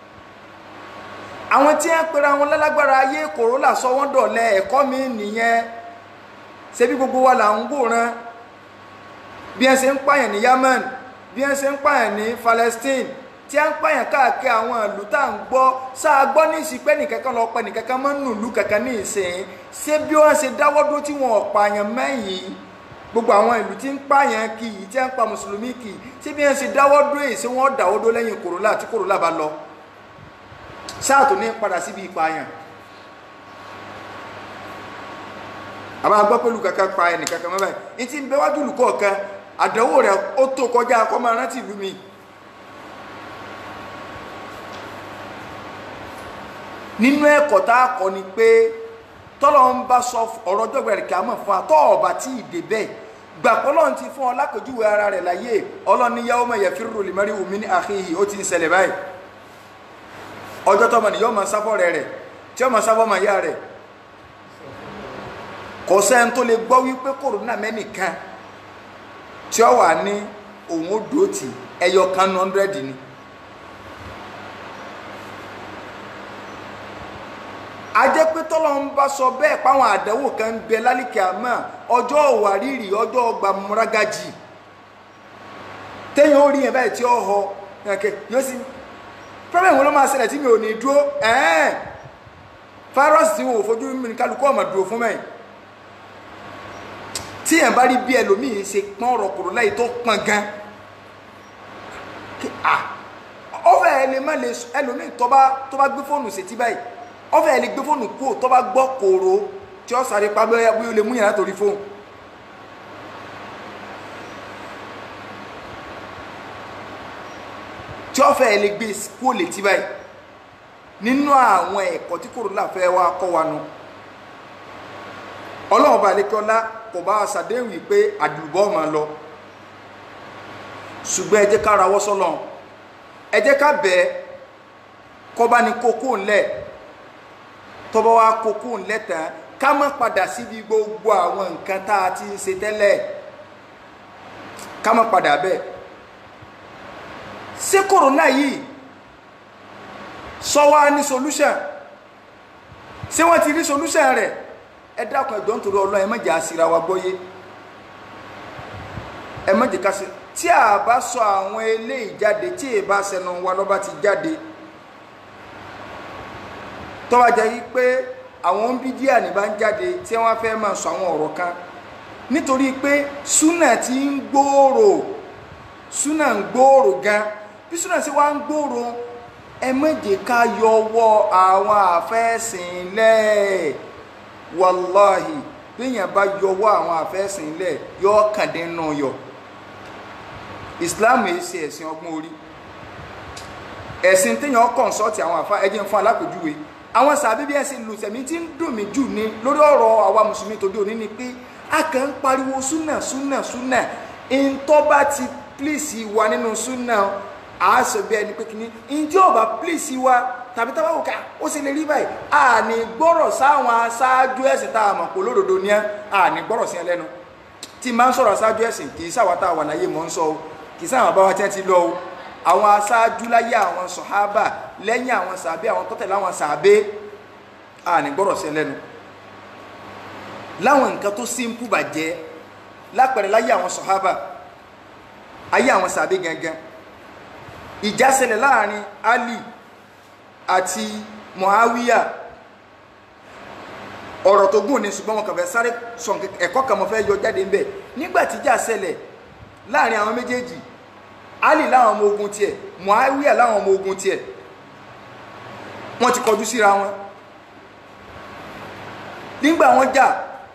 Speaker 1: àwọn tí ẹ pera wọn lálágbára ayé kòrónà sọ wọ́n dọ̀lẹ́ ẹ̀kọ́ mi nìyẹn ṣe bí gbogbo wa là ń wòran bí ẹ ṣe ń pààyàn ní Yemen bí ẹ ṣe ń pààyàn ní Palestine tí ẹ ń pààyàn káàkiri àwọn ìlú tá à ń gbọ́ sáà gbọ́ ní ìsìnkú ẹnìkankan lọ pẹ́ nìkankan mọ́ nù ìlú kankan ní ìsìn ṣé bí wọ́n ṣe dáwọ́ dúró tí wọn ò pààyàn mẹ́yìn gbogbo àwọn ìlú tí ń pààyàn kì í tí ń pa mùsùlùmí kì í tí bí wọ́n ṣe dáwọ́ dúró èyí ṣé wọ́n dáwọ́ dúró lẹ́yìn kòrónà tí kòrónà bá lọ sáà tó ní padà síbi ìpààyàn àbá gbọ́ pẹ̀lú kankan pa ẹnìkankan mọ́ báyìí ní tí ń bẹ wájú olùkọ́ kan àdánwò rẹ̀ ó tó kọjá akọ́ máa rántí ìlú mi nínú ẹ̀kọ́ tá a kọ́ ni pé tọ́lọ́ ń bá sọ ọ̀rọ̀ ọjọ́gbẹ̀rẹ̀ rẹ̀ kí a mọ̀ fún wa tọ́ ọ̀bà tí ìdè bẹ́ẹ̀ gbàpọ̀ lọ́n ti fún ọ lápèjúwe ara rẹ̀ láyé ọlọ́ni yawma yafirru al-mar'u min akhihi ó ti ń ṣẹlẹ̀ báyìí ọjọ́ tọ́mọ nìyọ́ máa sábọ̀ rẹ̀ tí ó máa sábọ̀ máa yá rẹ̀ kò sẹ́ni tó lè gbọ́ wípé kòrónà mẹ́nìkan tí ó wà ní òun ó dòtì ẹyọ kan 100 ni a jẹ́ pé tọ́lọ́run bá sọ bẹ́ẹ̀ páwọn àdánwò kan ń bẹ lálìkẹ́ àmọ́ ọjọ́ òwárìrì ọjọ́ ọgbà múrágájì téèyàn ó rí yẹn báyìí tí ó họ yóò sì problem wo ló máa ṣẹlẹ̀ tí mi ò ní dúró fáírọ́ọ̀sì tí wọn ò fojú mi kálukú ọmọ dúró fún mẹ́yìn tí yẹn bá rí bí ẹlòmíì ṣe pọ́n ọ̀rọ̀ kòrò láyé tó pọ́n gan ọfẹ ẹlẹ má lè ẹlòmíì tó bá gbé fóònù sétí báyìí ọfẹ ẹlẹ gbé fóònù kú tó bá gbọ́ kòrò tí ó sáré pa bóyá ó lè mú yàrá torí fóònù. tí ọfẹ ẹlẹ gbé kú létí báyìí nínú àwọn ẹ̀kọ́ tí kòrò láfẹ́ wa kọ́ wa nu ọlọ́run bá lẹ́kọ́lá kò bá ṣàdéhùn pé àdùbọ́ máa lọ ṣùgbọ́n ẹ jẹ́ ká rawọ́ sọ́lọ́run ẹ jẹ́ ká bẹ́ẹ̀ kó bá ní kókó ńlẹ̀ tó bá wá kókó ńlẹ̀ tán ká má padà síbi gbogbo àwọn nǹkan tá a ti ń ṣe tẹ́lẹ̀ ká má padà bẹ́ẹ̀ ṣé kòrónà yìí sọ wá ní solution ṣé wọ́n ti rí solution rẹ̀ ẹ dákun ẹ̀dọ́ nítorí ọlọ́run ẹ má jẹ́ àṣírà wa gbọ́yé ẹ má jẹ́ ká ṣe tí a bá sọ àwọn eléyìí jáde tí ẹ bá sẹnu wa lọ́ba ti jáde tó bá jẹ́ yí pé àwọn bídíà ní bá ń jáde tí wọ́n fẹ́ máa sọ àwọn ọ̀rọ̀ kan nítorí pé súnà ti ń gbòòrò súnà ń gbòòrò gan bí súnà sí wá ń gbòòrò ẹ má jẹ́ ká yọwọ́ àwọn àfẹ́sìn lẹ̀ wàláhì bíyàn bá yọwọ́ àwọn àfẹ́sìn lẹ̀ yọ kàndínú yọ Islam yìí ṣe ẹ̀sìn ọgbọ́n orí ẹ̀sìn téèyàn kọ̀ǹsọ́ọ̀tì àwọn àfa ẹ̀jẹ̀ ń fún alápèjúwe àwọn sàbí bí ẹ̀sìn lùsẹ̀mí tí ń dùn mí jù ní lórí ọ̀rọ̀ àwa mùsùlùmí tòde òní ni pé a kàn ń pariwo súnà súnà súnà ìntọ́ bá ti pílìsì wa nínú súnà a sọ bí ẹni pé kìíní ìjọ ọba pílìsì wa tàbí tábà wò ká ó sì lè rí báyìí a ní gbọ́rọ̀ sáwọn aṣáájú ẹ̀sìn tá a mọ̀ pé olódodo ní a ní gbọ́rọ̀ sí ẹ lẹ́nu tí máa ń sọ̀rọ̀ aṣáájú ẹ̀sìn kì í sáwátà wà láyé mọ́ ń sọ kì í sáwọn àbáwá tí wọ́n ti lọ o àwọn aṣáájú láyé àwọn sọ̀hábà lẹ́yìn àwọn sàbẹ́ àwọn tọ́tẹ̀ láwọn sàbẹ́ àní gbọ́rọ̀ sí lẹ́nu láwọn nǹkan tó símpù bàjẹ́ lápẹ̀rẹ̀ láyé àwọn sọ̀hábà ayé àwọn sàbẹ́ gangan ìjà ṣẹlẹ̀ láàrin Ali àti Muawiya ọ̀rọ̀ tó gùn ní ṣùgbọ́n wọn kàn fẹ́ sáré sọ ẹ̀kọ́ kan mọ́ fẹ́ yọ jáde ń bẹ̀ nígbà tí ìjà ṣẹlẹ̀ láàrin àwọn méjèèjì Ali láwọn ọmọ ogun tiẹ̀ Muawiya láwọn ọmọ ogun tiẹ̀ wọ́n ti kọjú síra wọn nígbà wọ́n jà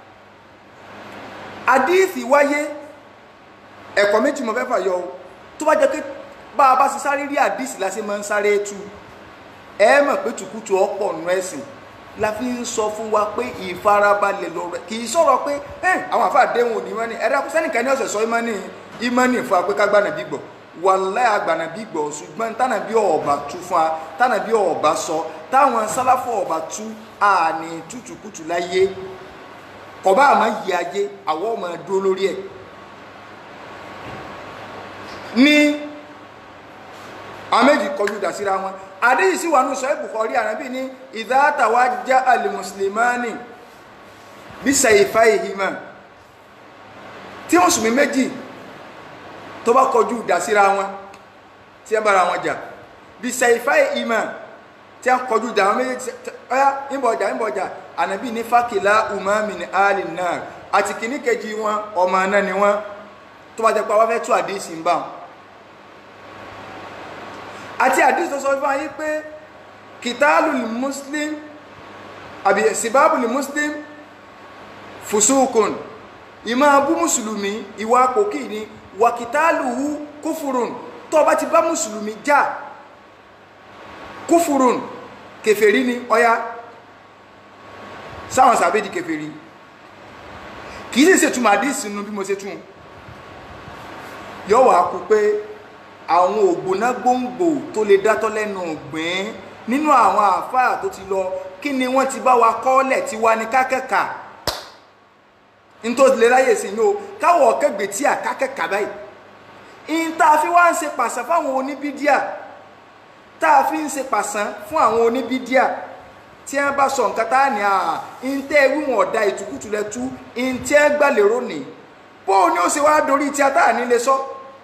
Speaker 1: àdíìsì wáyé ẹ̀kọ́ méjì mọ̀ fẹ́ fàyọ tó bá jẹ́ pé bá a bá sì sáré rí àdíìsì láti máa ń sáré tú ẹ mọ̀ pé tùkútù ọ̀pọ̀ nù ẹ̀sìn la fi ń sọ fún wa pé ìfarabalẹ̀ lọ́rọ̀ kì í sọ̀rọ̀ pé àwọn àfáà déhùn òní mọ́ni ẹ̀rọ sẹ́nìkan ní ọ̀sẹ̀ sọ ìmọ̀ni fún wa pé ká gbànàbí gbọ́ wàláhì àgbànàbí gbọ́ ṣùgbọ́n tánàbí ọ̀ọ̀bà tú fún wa tánàbí ọ̀ọ̀bà sọ táwọn sálàfọ̀ ọ̀ọ̀bà tú àní tútùkútù láyé kọ̀bá àmọ́ yí ayé àwọ̀ ọmọ dúró lórí ẹ̀ ní àwọn méjì kọjú dà síra wọn àdéhìí sí wà ní sọ Bukhari ànábì ní idha tawajja al-muslimani bí sayfayhima tí mùsùlùmí méjì tó bá kọjú dà síra wọn tí ẹ bára wọn jà bí sayfayhima tí a kọjú dà wọn méjì ọyá ìbọ̀jà ànábì ní fákìlá umami ní alì náà àti kìíní kejì wọn ọmọ náà ni wọn tó bá jẹ́ pé wọ́n fẹ́ tú àdéhìí ń bá wọn àti àdíṣ tó sọ fún ayé pé kìtàlù muslim àbí síbábù muslim fùsùkùn ìmọ̀ abú mùsùlùmí ìwà kòkí ni wà kìtàlù kúfùrùn tó bá ti bá mùsùlùmí jà kúfùrùn kèfèrí ni ọya sáwọn sàbẹ́ di kèfèrí kìí sì ṣètùmọ̀ àdíṣ nínú bí mo ṣe tún yọ́wà kú pé àwọn ògbóná gbòǹgbò tó lè dátọ́ lẹ́nu ọ̀gbìn nínú àwọn àfáà tó ti lọ kí ni wọ́n ti bá wa kọ́lẹ̀ tí wá ní kákẹ́kà nítorí lè ráyè sí ní o káwọ̀ kẹgbẹ̀ tí à kákẹ́kà báyìí ìta fi wá ń ṣe pàṣán fáwọn oníbídíà tá a fi ń ṣe pàṣán fún àwọn oníbídíà tí wọ́n bá sọ nǹkan tá ní ìntẹ́ wíwọ̀n ọ̀dà ìtukùtù lẹ́tú ìntẹ́ gbàlérò ní bó ní ó ṣe wá dorí tí a tá ní lè sọ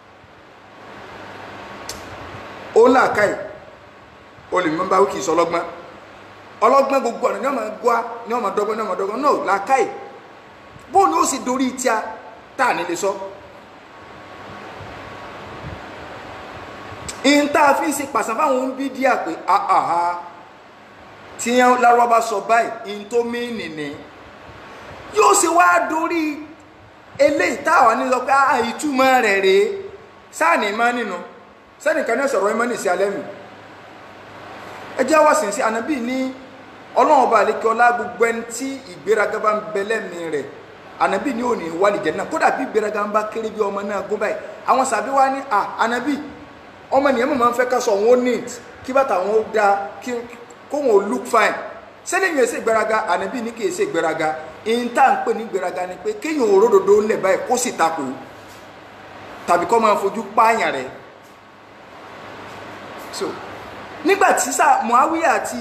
Speaker 1: ó ń làákàyè olùmọ́bá wíkì sọ ọlọ́gbọ́n gbogbo ọ̀nà ní ọmọ gbá ní ọmọ dọ́gbọ́n náà làákàyè bó ní ó sì dorí tí a tá ní lè sọ ìntà fi ń ṣe pàṣán fáwọn ń bí díà pé tí yẹn lárọ́ bá sọ báyìí in tó mìíní ni yóò ṣe wá dórí eléyìí táwa ní lọ pé ìtumọ̀ rẹ̀ rèé sáàní ìmọ̀ nínú sẹ́nìkan ní ọ̀sọ̀rọ̀ ìmọ̀ nìsí alẹ́ mi ẹjẹ́ wá sí sí ànábì ní ọlọ́run ọba àlékè ọlá gbogbo ẹni tí ìgbéraga bá ń bẹ lẹ́mìí rẹ̀ ànábì ní òní wálìjẹ́ náà kódà bí ìgbéraga ń bá kéré bí ọmọ náà gún báyìí àwọn sàbí wá ní ànábì ọmọ ènìyàn máa ń fẹ́ ká sọ wọn ó neat kí bàtà wọn ó dáa kó wọn ò look fine sẹ́lẹ̀ yẹn ṣe ìgbéraga ànábì ní kì í ṣe ìgbéraga ìyìn tá à ń pè ní ìgbéraga ni pé kéèyàn òródòdó ńlẹ̀ báyìí kó sì takò tàbí kó máa fojú pààyàn rẹ̀ so nígbà tí Muawiya àti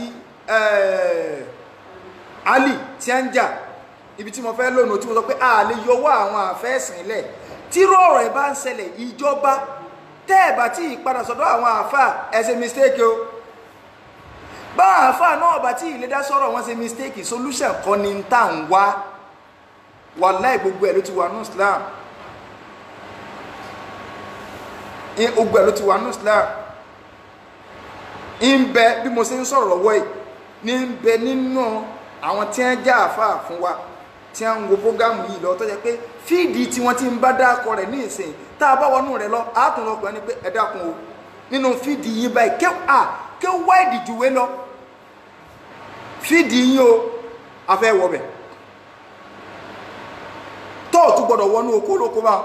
Speaker 1: Ali tí ń jà ibi tí mo fẹ́ lónìí tí mo sọ pé a lè yọwọ́ àwọn àfẹ́sìn lẹ̀ tí rọ̀rọ̀ ẹ̀ bá ń ṣẹlẹ̀ ìjọba tẹ́ẹ̀bà tí ìpadà sọ́dọ̀ àwọn àfà ẹ ṣe mistake o báwọn àfà náà bá tí ìlédá sọ̀rọ̀ wọn ṣe mistake solution kọ́ ni ń tà ń wá wàláì gbogbo ẹ̀ ló ti wà ní Islam gbogbo ẹ̀ ló ti wà ní Islam ń bẹ bí mo ṣe ń sọ̀rọ̀ lọ́wọ́ yìí ní ń bẹ nínú àwọn tí wọ́n já àfà fún wa tí wọ́n ń wo prógámù yìí lọ tó jẹ́ pé fíìdì tí wọ́n ti ń bá dákọ rẹ̀ ní ìsìn tá a bá wọnú rẹ̀ lọ àátùn lọ pẹ̀lú pé ẹ dákun o nínú fíìdì yìí báyìí kí ó wá ìdìjúwé lọ fíìdì yìí o afẹ́ wọbẹ̀ tóòtú gbọ́dọ̀ wọnú okòólókó bá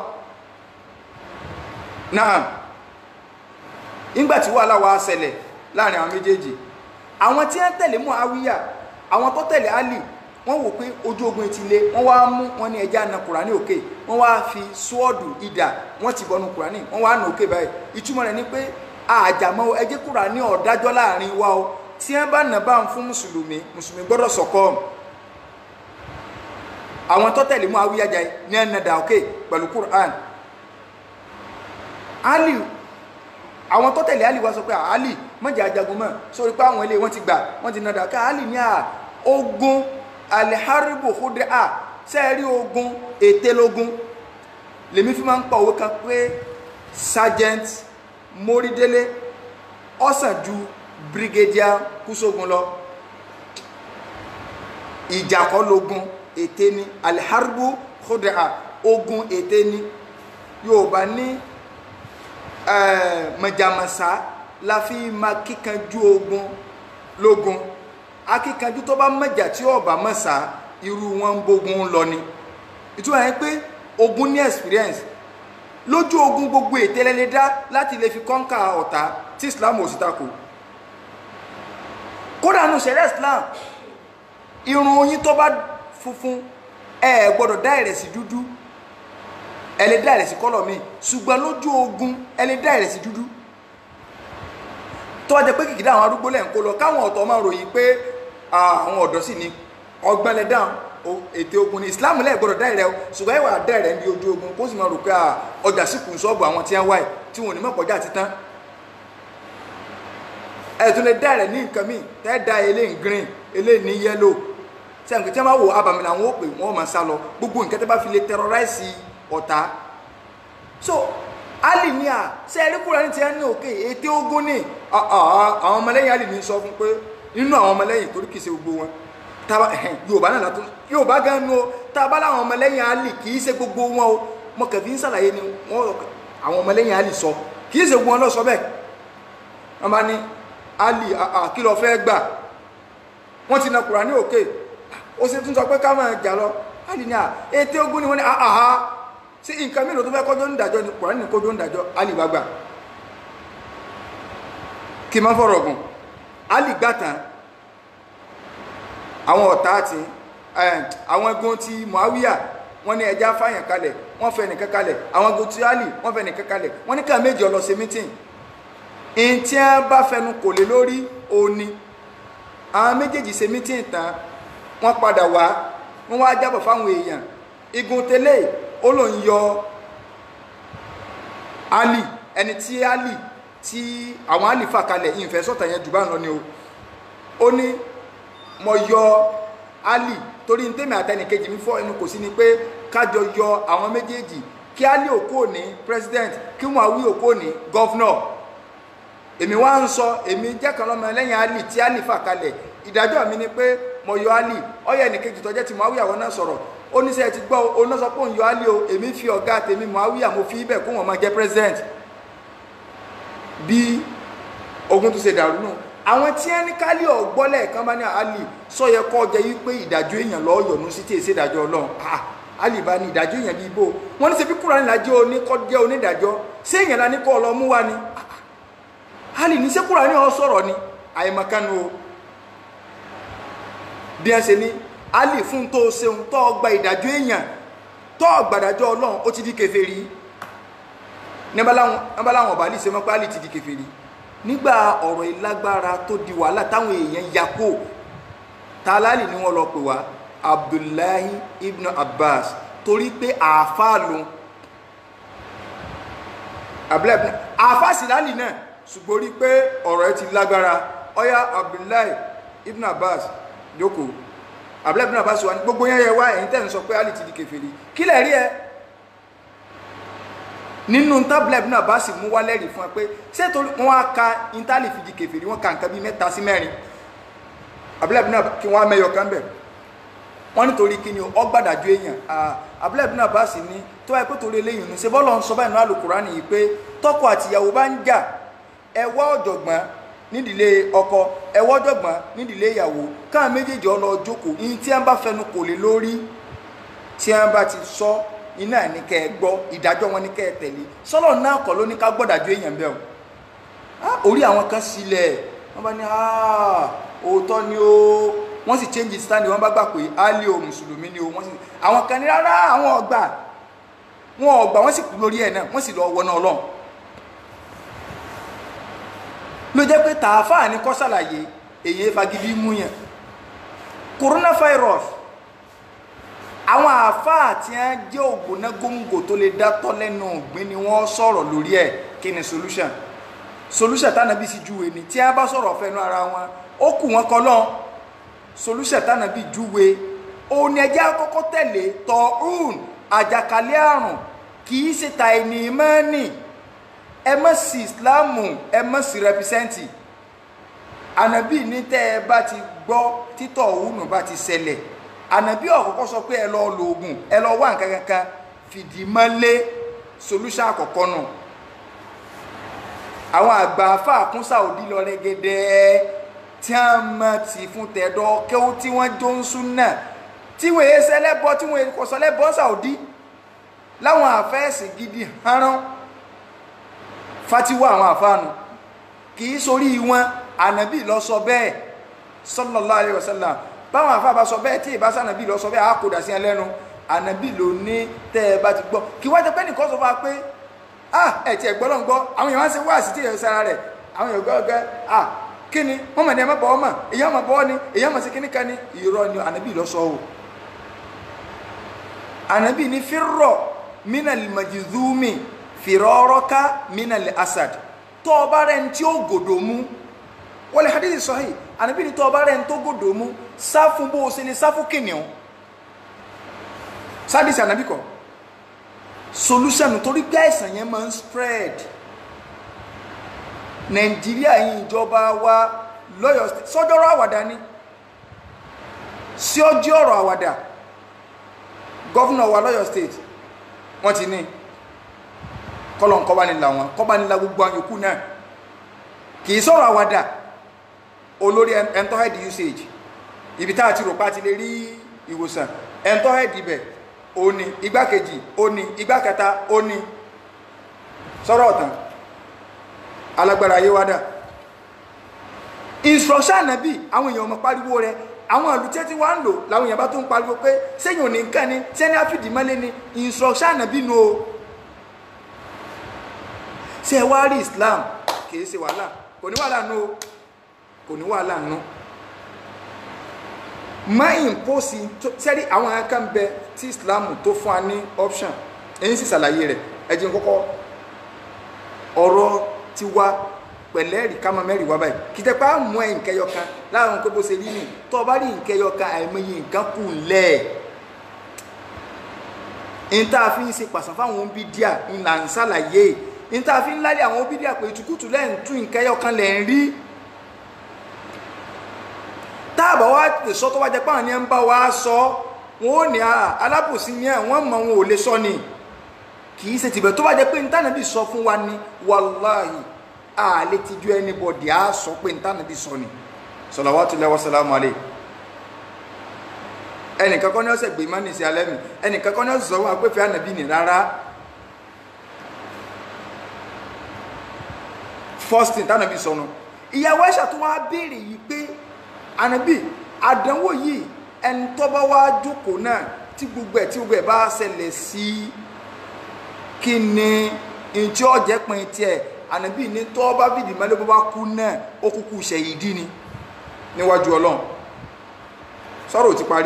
Speaker 1: náà nígbàtí wàhálà wá ṣẹlẹ̀ láàrin àwọn méjèèjì àwọn tí wọ́n tẹ̀lé Muawiya àwọn tó tẹ̀lé Ali wọ́n wò pé ojú ogun ti lé wọ́n wá mú wọn ní ẹja na Kùránì òkè wọ́n wá fi sọ́ọ̀dù ìdà wọ́n ti bọnu Kùránì wọ́n wá nà òkè báyìí ìtumọ̀ rẹ̀ ni pé àjàmọ́ ẹjẹ́ Kùránì ọ̀dájọ́ láàrin wa o tí wọ́n bá nà bá ń fún mùsùlùmí gbọ́dọ̀ sọ̀kọ́ àwọn tó tẹ̀lé Muawiya jà ní ẹ̀nà dà òkè pẹ̀lú Kùránì Ali àwọn tó tẹ̀lé Ali wá sọ pé Ali mọ̀jà ajagun mọ́ sórí pé àwọn ilé wọn ti gbà wọ́n ti nà dà ká Ali ní ogun aliharibu khudaa sẹ́ẹ̀rí ogun ètèlógún lèmi fi máa ń pa òwe kan pé sergeant Mórídélé ọ̀sán ju brigadier Kúsógun lọ ìjà kọ́ lógun ètè ni aliharibu khudaa ogun ètè ni Yorùbá ní mọ̀jàmọ̀sá la fi máa kíkanjú ogun lógun akíkanjú tó bá mẹ́jà tí ọba mẹ́sà irú wọn gbógun lọ ni ìtumọ̀ yẹn pé ogun ní experience lójú ogun gbogbo ètẹ́lẹ́lẹ́ dá láti lè fi kọ́ńkà ọ̀tá tí Islam ò sí takò kódà nù sẹ́rẹ́ Islam irun oyin tó bá funfun ẹ gbọ́dọ̀ dá ìrẹsì dúdú ẹ lè dá ìrẹsì kọ́lọ̀ mi ṣùgbọ́n lójú ogun ẹ lè dá ìrẹsì dúdú tó wá jẹ́ pé kìkìdá àwọn arúgbó lẹ́ ń kó lọ káwọn ọ̀tọ̀ máa ròyìn pé àwọn ọ̀dọ́ sì ní ọgbẹ́lẹ̀ dáhùn ètè ogun ní Islam lẹ́ẹ̀ gbọ́dọ̀ dá ìrẹ́ o ṣùgbọ́n ìwà dá ìrẹ́ ní ojú ogun kó sì máa rò pé ọjà sì kùn sọ́ọ̀bù àwọn tí wọ́n wáyé tí wọ́n ní mọ̀ kọjá ti tán ẹ̀tún lè dá ìrẹ́ ní nǹkan míì tẹ́ da ilé ní green ilé ní yellow tí àwọn kìtìyàn máa wò abàmì làwọn ó pè wọ́n máa sá lọ gbogbo nǹkan tẹ́ bá fi lè terrorize ọ̀tá so Ali ní ṣe ẹ̀rí Kùránì tí wọ́n ní òkè ètè ogun ní àwọn ọmọlẹ́yìn Ali ní sọ fún pé nínú àwọn ọmọlẹ́yìn torí kìí ṣe gbogbo wọn tàbá Yorùbá náà látún Yorùbá gan nù ó tàbá láwọn ọmọlẹ́yìn Ali kìí ṣe gbogbo wọn o mọ kẹfì ń ṣàlàyé ni wọn àwọn ọmọlẹ́yìn Ali sọ kìí ṣe gbogbo wọn lọ sọ bẹ́ẹ̀ wọn bá ní Ali kí ló fẹ́ gbà wọn ti na Kùránì òkè ó sì tún sọ pé ká máa jà lọ Ali ní ètè ogun ni wọn ní sí nǹkan mélòó tó fẹ́ kọjọ́ ń dàjọ́ ni Kùránì ní kọjọ́ ń dàjọ́ Ali bá gbà kí n má fọ̀rọ̀ gùn Ali gbà tán àwọn ọ̀tá àti àwọn egun ti Muawiya wọ́n ní ẹja fàyàn kalẹ̀ wọ́n fẹ́ nìkan kalẹ̀ àwọn egun ti Ali wọ́n fẹ́ nìkan kalẹ̀ wọ́n ní ká méjì ọlọ́sẹ̀ mítìn in tí a bá fẹnu kò lè lórí òní àwọn méjèèjì ṣe mítìn tán wọ́n padà wá wọ́n wá jábọ̀ fáwọn èèyàn igun tẹ́lẹ̀ ó lò ń yọ Ali ẹni tí Ali tí àwọn Ali fà kalẹ̀ ìfẹ́ sọ́tà yẹn jù bá ń lọ ni ó ní mo yọ Ali torí ní tèmi àtẹnìkejì mi fọ́ ẹnu kò sí ni pé kájọ yọ àwọn méjèèjì kí Ali òkú ní president kí Muawiya òkú ní governor èmi wá ń sọ èmi jẹ́ kan lọ́mọ lẹ́yìn Ali tí Ali fà kalẹ̀ ìdájọ́ mi ni pé mo yọ Ali ọyọ ẹnìkejì tó jẹ́ ti Muawiya àwọn náà sọ̀rọ̀ ó ní sẹ́ ti gbọ́ ó náà sọ pé òun yọ Ali o èmi fi ọ̀gá tèmi Muawiya mo fi ibẹ̀ kó wọn máa jẹ́ president bí ogun tó ṣe dàrú nù àwọn tí ẹni kálí ọ̀gbọ́lẹ̀ kan bá ní Ali sọ yẹ kọ́ jẹ́ yí pé ìdájọ́ èèyàn lọ́ọ́ yọ̀nù sí tí èsì ìdájọ́ Ọlọ́run Ali bá ní ìdájọ́ èèyàn bí ibo wọ́n ní ṣe bí Kùránì lájẹ́ oníkọ́jẹ́ onídàájọ́ sí èèyàn lá ní kọ́ ọlọ́mú wá ni Ali ní ṣé Kùránì ó sọ̀rọ̀ ni àìmọ̀kánu o bí ẹ ṣe ní Ali fún tó ṣeun tó gba ìdájọ́ èèyàn tó gbàdájọ́ Ọlọ́run ó ti di kèfèrí nígbà láwọn ọba Ali ṣe mọ́ pé Ali ti di kèfèrí nígbà ọ̀rọ̀ ìlágbára tó di wàhálà táwọn èèyàn yakó tààlálì ni wọ́n lọ pè wá Abdullahi ibn Abbas torí pé àáfàá lòun àáfàá sì lálì náà ṣùgbọ́n rí pé ọ̀rọ̀ ẹ ti lágbára ọyá Abdullahi ibn Abbas jókòó Abdullahi ibn Abbas wà ní gbogbo yẹn yẹ wá ẹ̀yin tẹ́ ń sọ pé Ali ti di kèfèrí kí lẹ̀ rí ẹ nínú tábìlẹ̀ ibn Abbas mú wá lẹ́rìí fún ẹ pé ṣé torí wọn á ka intali fi di kèfèrí wọn ka nǹkan bíi 3 sí 4 Abdullahi ibn Abbas kí wọn á mẹyọ kan bẹ wọn nítorí kí ni ọ gbàdájú èèyàn Abdullahi ibn Abbas ní tó wáyé pé torí eléyìí ní ṣe bọ́ọ̀lù ń sọ báyìí ní Al-Qur'ani yìí pé tọkọ àtìyàwó bá ń jà ẹ wá ọ̀jọ̀gbọ́n nídìílé ọkọ ẹ wá ọ̀jọ̀gbọ́n nídìílé ìyàwó káà méjèèjì ọ lọ jókòó yín tí wọn bá fẹnu kò lè lórí tí wọn bá ti sọ iná ní kẹ́ ẹ gbọ́ ìdájọ́ wọn ní kẹ́ ẹ tẹ̀lé sọ́lọ̀ náà kọ́ ló ní ká gbọ́dájú èèyàn bẹ́ẹ̀ o orí àwọn kan sílẹ̀ wọ́n bá ní òótọ́ ni ó wọ́n sì change stand wọ́n bá gbà pé Ali o mùsùlùmí ni o wọ́n sì àwọn kan ní rárá àwọn ọgbà wọ́n sì kú lórí ẹ̀ náà wọ́n sì lọ wọná Ọlọ́run ló jẹ́ pé tààfà ní kọ́ sàlàyé èyí fagidi múyàn coronavirus àwọn àáfàá tí wọ́n jẹ́ ògbóná góńgò tó lè dátọ́ lẹ́nu ògbín ni wọ́n sọ̀rọ̀ lórí ẹ̀ kí ni solution tánàbí sì júwe ni tí wọ́n bá sọ̀rọ̀ fẹ́nu ara wọn ó kù wọ́n kọ́ lọ́n solution tánàbí júwe òun ni ẹjẹ́ àkọ́kọ́ tẹ̀lé tọ̀hún àjàkálẹ̀ àrùn kì í ṣe ta ẹni mọ́ni ẹ mọ̀ sí ìsìláàmù ẹ mọ̀ sí rẹpísẹ́ǹtì ànàbí ní tẹ́ ẹ bá ti gbọ́ títọ̀ òun bá ti ṣẹlẹ̀ ànàbí ọ̀kọ́kọ́ sọ pé ẹ lọ lo oògùn ẹ lọ wá nǹkan kankan fìdí mọ́lé solution àkọ́kọ́ nù àwọn àgbà afá kún Saudi lọ rẹ́gẹ́dẹ́ tí wọ́n mọ̀ tí fún tẹ̀dọ̀ kéwú tí wọ́n jó ń sún náà tí wọ́n èé sẹ́lẹ́bọ́ tí wọ́n èé kọ́ sọ́lẹ́bọ́ Saudi láwọn àfẹ́ẹ̀sì gidi hánrán fatiwa àwọn àfáànù kì í sórí wọn ànàbí lọ sọ bẹ́ẹ̀ sallallahu alaihi wasallam báwọn àfáà bá sọ bẹ́ẹ̀ tí ìbá sànàbí lọ sọ bẹ́ẹ̀ á kò dà sí ẹlẹ́nu ànàbí ló ní tẹ́ ẹ bá ti gbọ́ kí wá jẹ́ pé nìkan sọ fún wa pé ẹ̀ tí ẹ̀ gbọ́ lọ́n gbọ́ àwọn èèyàn wá sí wáàsí tí ẹ̀ sára rẹ̀ àwọn èèyàn gbọ́gẹ́ kí ni wọ́n mọ̀ ní ẹ má bọ́ ọmọ èèyàn mọ̀ bọ́ ni èèyàn mọ̀ sí kíní kan ní irọ́ ni ànàbí lọ sọ o ànàbí ní fírọ̀ mínàlì màjìzúmi fìrọ́rọ́ká mínàlì asad tó ọba rẹ̀ ń tí ó gòdò mú wọlé hadithi sahih ànàbí ní tó ọba rẹ̀ ń tó gòdò mú sáfún bó o ṣe lè sáfún kìnìún sádìsì ànàbí kọ́ solution torí pé àìsàn yẹn máa ń spread Nàìjíríà yìí ìjọba wa lọ́yọ̀ sọ́jọ́rọ̀ àwàdà ni sí ọjọ́ ọ̀rọ̀ àwàdà gọ́vùnà wa lọ́yọ̀ state wọ́n ti ní kọ́lọ̀n kọ́bánilá gbogbo àyòkú náà kìí sọ̀rọ̀ àwàdà olórí entohead usage ibi tá àti rọ̀pá ti lè rí ìwòsàn entohead ibẹ̀ ó ní igbákejì ó ní igbákẹta ó ní sọ̀rọ̀ ọ̀tàn alágbára ayé wádà instruction nàbí àwọn èèyàn ọmọ pariwo rẹ̀ àwọn ìlú tí wọ́n ń lò láwọn èèyàn bá tó ń pariwo pé sẹ́yìn òní nǹkan ni sẹ́ni àfìdí mọ́lé ni instruction nàbí nù o ṣe wá rí Islam kìí ṣe wàhálà kò ní wàhálà nù o kò ní wàhálà nù má impose sẹ́rí àwọn akán bẹ tí Islam tó fún wa ní option èyí sì ṣàlàyé rẹ̀ ẹ jẹ́ kọ́kọ́ ọ̀rọ̀ ti wá pẹ̀lẹ́rì ká máa mẹ́rì wá báyìí kì í tẹ́ pa mú ẹ̀ nkẹyọ kan láàrín pé bó ṣe rí nì tó o bá rí nkẹyọ kan àìmọye nǹkan kù lẹ̀ ń tá a fi ń ṣe pàṣán fáwọn bídíà ńlá ń ṣàlàyé ń tá a fi ń lálẹ́ àwọn bídíà pé ìtukùtù lẹ́yìn tún nkẹyọ kan lẹ̀ ń rí táàbà wá lè sọ tó wá jẹ pé àwọn ń bá wa sọ wọn ò ní alábòsí ní ẹ wọn mọ wọn ò lè sọ ni kì í ṣe tìbẹ̀ tó bá jẹ pé ntánàbí sọ fún wa ni wàláhì a lè ti ju anybody a sọ pé ntánàbí sọ ni salawatullahi wa salamu alayhi ẹnìkan kọ́ ní ọ̀sẹ̀ gbé má ní sí alẹ́ mi ẹnìkan kọ́ ní ọ̀sẹ̀ sọ wọn pé fẹ́ ànàbí ni rárá first thing tánàbí sọ nu ìyàwó ẹ̀ṣà tó wá béèrè yìí pé ànàbí àdánwò yìí ẹni tó bá wá jókòó náà tí gbogbo ẹ̀ bá ṣẹlẹ̀ sí kí ni ìtí ọ̀jẹ̀ pin tiẹ̀ ànàbí ní tó bá fìdí mẹ́lẹ́ bó bá kú náà ó kúkú ṣẹ̀yìdí ni níwájú Ọlọ́run sọ̀rọ̀ ò ti parí